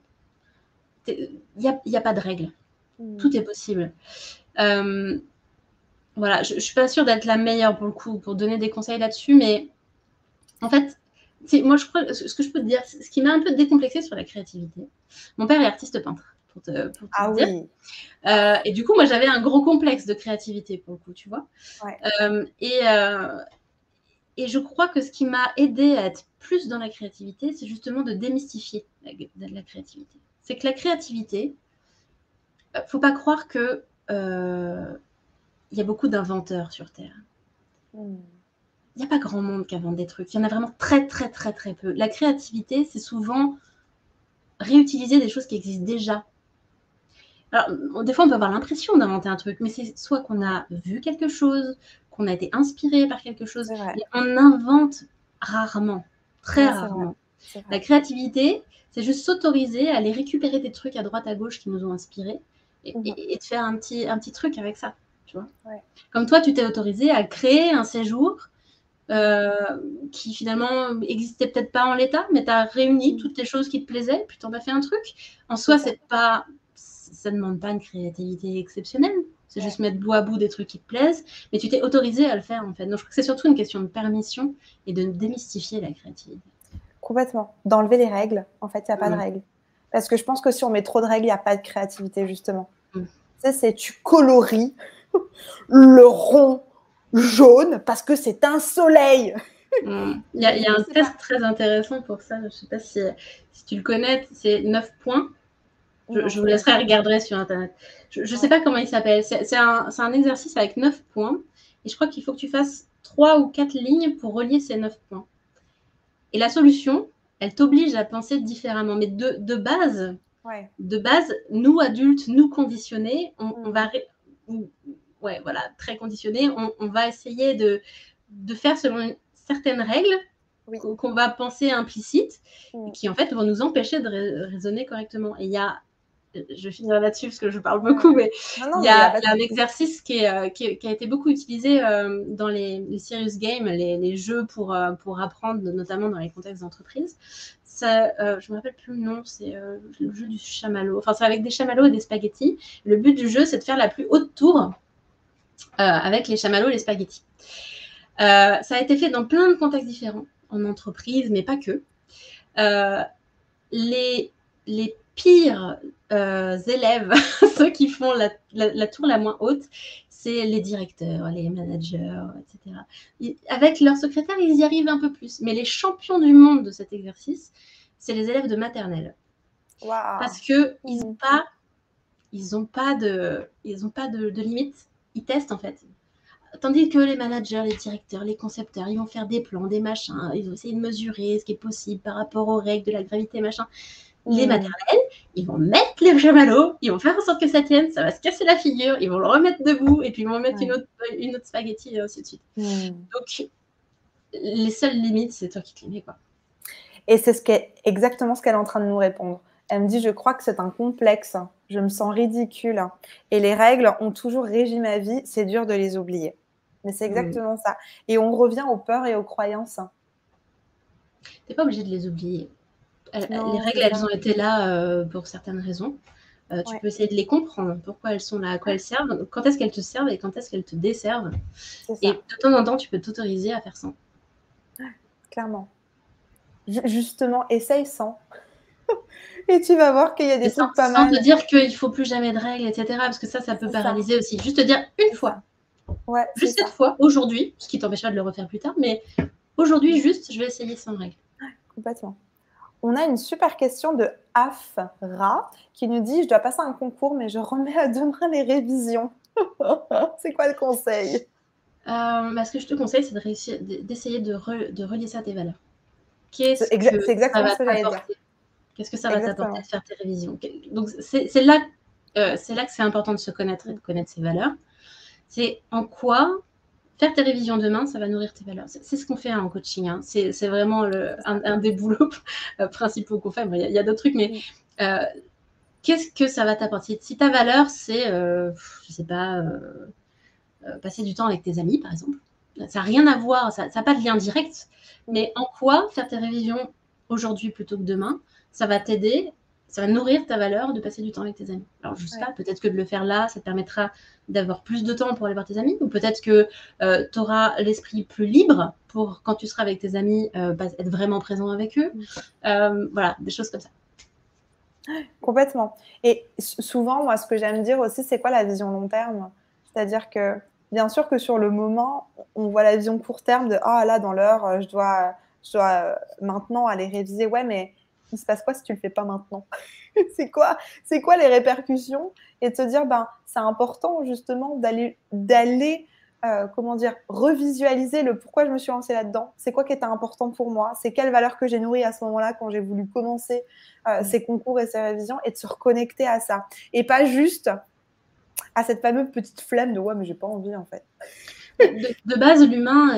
n'y a pas de règles. Tout est possible. Voilà, je ne suis pas sûre d'être la meilleure pour le coup, pour donner des conseils là-dessus, mais en fait, moi, je crois, ce que je peux te dire, ce qui m'a un peu décomplexée sur la créativité. Mon père est artiste peintre, pour te dire. Oui. Et du coup, moi, j'avais un gros complexe de créativité, pour le coup, tu vois. Et je crois que ce qui m'a aidée à être plus dans la créativité, c'est justement de démystifier la créativité. C'est que la créativité, il ne faut pas croire que… il y a beaucoup d'inventeurs sur Terre. Il n'y a pas grand monde qui invente des trucs. Il y en a vraiment très, très, très, très peu. La créativité, c'est souvent réutiliser des choses qui existent déjà. Alors, des fois, on peut avoir l'impression d'inventer un truc, mais c'est soit qu'on a vu quelque chose, qu'on a été inspiré par quelque chose, mais on invente rarement, très rarement. La créativité, c'est juste s'autoriser à aller récupérer des trucs à droite, à gauche qui nous ont inspirés et de faire un petit truc avec ça. Tu vois. Comme toi, tu t'es autorisé à créer un séjour qui finalement n'existait peut-être pas en l'état, mais tu as réuni toutes les choses qui te plaisaient, puis tu en as fait un truc. En soi, c'est pas ça ne demande pas une créativité exceptionnelle. C'est juste mettre bout à bout des trucs qui te plaisent, mais tu t'es autorisé à le faire, en fait. Donc, je crois que c'est surtout une question de permission et de démystifier la créativité. Complètement. D'enlever les règles. En fait, il n'y a pas de règles. Parce que je pense que si on met trop de règles, il n'y a pas de créativité, justement. Tu sais, c'est tu coloris le rond jaune parce que c'est un soleil. Il y a un test très intéressant pour ça. Je ne sais pas si tu le connais. C'est 9 points. Je vous laisserai regarder sur Internet. Je ne sais pas comment il s'appelle. C'est un exercice avec 9 points. Et je crois qu'il faut que tu fasses 3 ou 4 lignes pour relier ces 9 points. Et la solution, elle t'oblige à penser différemment. Mais de base, nous, adultes, nous conditionnés, on va... Ouais, voilà, très conditionnés. On va essayer de faire selon certaines règles qu'on va penser implicites, qui en fait vont nous empêcher de raisonner correctement. Et il y a... Je finirai là-dessus parce que je parle beaucoup, mais il y a un exercice qui a été beaucoup utilisé dans les serious games, les jeux pour apprendre, notamment dans les contextes d'entreprise. Je ne me rappelle plus le nom, c'est le jeu du chamallow. Enfin, c'est avec des chamallows et des spaghettis. Le but du jeu, c'est de faire la plus haute tour avec les chamallows et les spaghettis. Ça a été fait dans plein de contextes différents, en entreprise, mais pas que. Les pires élèves, ceux qui font la tour la moins haute, c'est les directeurs, les managers, etc. Avec leurs secrétaires, ils y arrivent un peu plus. Mais les champions du monde de cet exercice, c'est les élèves de maternelle. Wow. Parce qu'ils n'ont pas de limite. Ils testent, en fait. Tandis que les managers, les directeurs, les concepteurs, ils vont faire des plans, des machins, ils vont essayer de mesurer ce qui est possible par rapport aux règles de la gravité, machin. Les maternelles, ils vont mettre les chamallows, ils vont faire en sorte que ça tienne, ça va se casser la figure, ils vont le remettre debout et puis ils vont mettre une autre spaghetti et ainsi de suite. Donc, les seules limites, c'est toi qui te les mets, quoi. Et c'est exactement ce qu'elle est en train de nous répondre. Elle me dit, je crois que c'est un complexe, je me sens ridicule et les règles ont toujours régi ma vie, c'est dur de les oublier. Mais c'est exactement ça. Et on revient aux peurs et aux croyances. T'es pas obligé de les oublier. Les règles, elles ont été là pour certaines raisons. Tu peux essayer de les comprendre, pourquoi elles sont là, à quoi elles servent, quand est-ce qu'elles te servent et quand est-ce qu'elles te desservent. Et de temps en temps, tu peux t'autoriser à faire sans. Clairement. Justement, essaye sans. Et tu vas voir qu'il y a des trucs pas mal. Sans te dire qu'il ne faut plus jamais de règles, etc. Parce que ça peut paralyser aussi. Juste te dire une fois. Ouais, juste cette fois, aujourd'hui, ce qui t'empêchera de le refaire plus tard, mais aujourd'hui, juste, je vais essayer sans règles. Complètement. On a une super question de Afra qui nous dit « Je dois passer un concours, mais je remets à demain les révisions. » C'est quoi le conseil? Ce que je te conseille, c'est d'essayer de relier ça à tes valeurs. C'est exactement ce que j'allais dire. Qu'est-ce que ça va t'apporter de faire tes révisions? Donc, c'est là que c'est important de se connaître et de connaître ses valeurs. C'est en quoi faire tes révisions demain, ça va nourrir tes valeurs. C'est ce qu'on fait en coaching. Hein. C'est vraiment un des boulots principaux qu'on fait. Bon, il y a d'autres trucs, mais qu'est-ce que ça va t'apporter? Si ta valeur, c'est, je sais pas, passer du temps avec tes amis, par exemple, ça n'a rien à voir, ça n'a pas de lien direct, mais en quoi faire tes révisions aujourd'hui plutôt que demain, ça va t'aider, ça va nourrir ta valeur de passer du temps avec tes amis. Alors, je ne sais pas, peut-être que de le faire là, ça te permettra d'avoir plus de temps pour aller voir tes amis, ou peut-être que tu auras l'esprit plus libre pour, quand tu seras avec tes amis, être vraiment présent avec eux. Voilà, des choses comme ça. Complètement. Et souvent, moi, ce que j'aime dire aussi, c'est quoi la vision long terme? C'est-à-dire que, bien sûr que sur le moment, on voit la vision court terme de « Ah, là, dans l'heure, je dois maintenant aller réviser. » Ouais, mais il se passe quoi si tu le fais pas maintenant? C'est quoi les répercussions? Et de se dire, c'est important justement d'aller comment dire, revisualiser le pourquoi je me suis lancée là-dedans. C'est quoi qui était important pour moi? C'est quelles valeurs que j'ai nourries à ce moment-là quand j'ai voulu commencer ces concours et ces révisions, et de se reconnecter à ça. Et pas juste à cette fameuse petite flemme de « ouais, mais j'ai pas envie en fait ». De base, l'humain,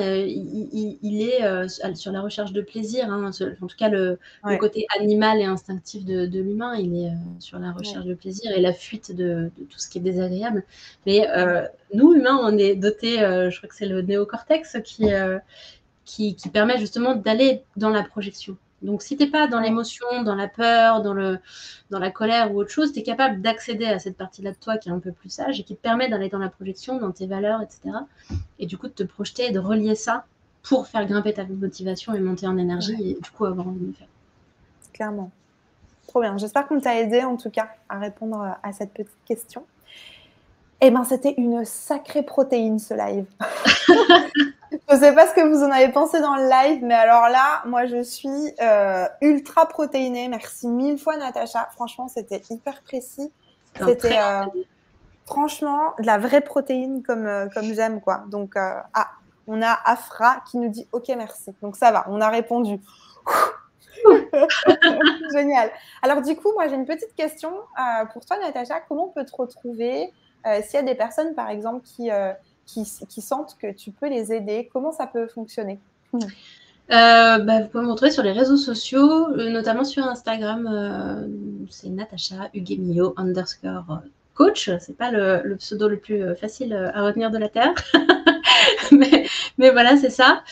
il est sur la recherche de plaisir. Hein. En tout cas, le côté animal et instinctif de l'humain, il est sur la recherche de plaisir et la fuite de tout ce qui est désagréable. Mais nous, humains, on est dotés, je crois que c'est le néocortex qui permet justement d'aller dans la projection. Donc, si tu n'es pas dans l'émotion, dans la peur, dans la colère ou autre chose, tu es capable d'accéder à cette partie-là de toi qui est un peu plus sage et qui te permet d'aller dans la projection, dans tes valeurs, etc. Et du coup, de te projeter et de relier ça pour faire grimper ta motivation et monter en énergie et du coup avoir envie de le faire. Clairement. Trop bien. J'espère qu'on t'a aidé en tout cas à répondre à cette petite question. Eh bien, c'était une sacrée protéine ce live. Je ne sais pas ce que vous en avez pensé dans le live, mais alors là, moi, je suis ultra protéinée. Merci 1000 fois, Natacha. Franchement, c'était hyper précis. C'était franchement de la vraie protéine comme j'aime, quoi. Donc, on a Afra qui nous dit « Ok, merci ». Donc, ça va, on a répondu. Génial. Alors, du coup, moi, j'ai une petite question pour toi, Natacha. Comment on peut te retrouver s'il y a des personnes, par exemple, qui sentent que tu peux les aider? Comment ça peut fonctionner? Vous pouvez me retrouver sur les réseaux sociaux, notamment sur Instagram. C'est Natacha Huguemio _coach. C'est pas le pseudo le plus facile à retenir de la Terre. mais voilà, c'est ça.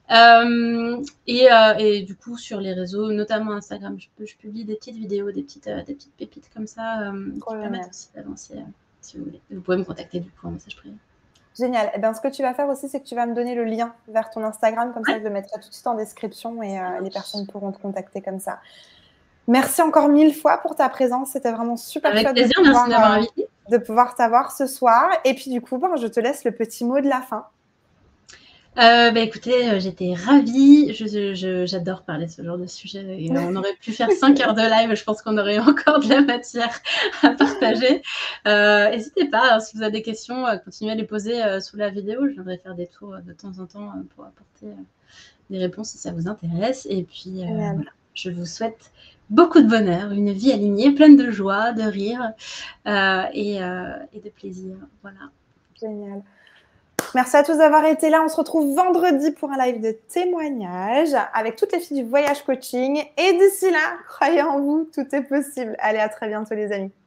Et du coup, sur les réseaux, notamment Instagram, je publie des petites vidéos, des petites pépites comme ça qui permettent aussi d'avancer, si vous voulez. Vous pouvez me contacter du coup en message privé. Génial. Eh bien, ce que tu vas faire aussi, c'est que tu vas me donner le lien vers ton Instagram. Comme ça, je le mettrai tout de suite en description et les personnes pourront te contacter comme ça. Merci encore 1000 fois pour ta présence. C'était vraiment super chouette. Avec plaisir, merci de m'avoir invité. De pouvoir t'avoir ce soir. Et puis, du coup, je te laisse le petit mot de la fin. Écoutez, j'étais ravie. J'adore parler de ce genre de sujet. Et on aurait pu faire 5 heures de live. Je pense qu'on aurait encore de la matière à partager. N'hésitez pas, si vous avez des questions, continuez à les poser sous la vidéo. Je viendrai faire des tours de temps en temps pour apporter des réponses si ça vous intéresse. Et puis, voilà, je vous souhaite beaucoup de bonheur, une vie alignée, pleine de joie, de rire et de plaisir. Voilà. Génial. Merci à tous d'avoir été là. On se retrouve vendredi pour un live de témoignage avec toutes les filles du Voyage Coaching. Et d'ici là, croyez en vous, tout est possible. Allez, à très bientôt les amis.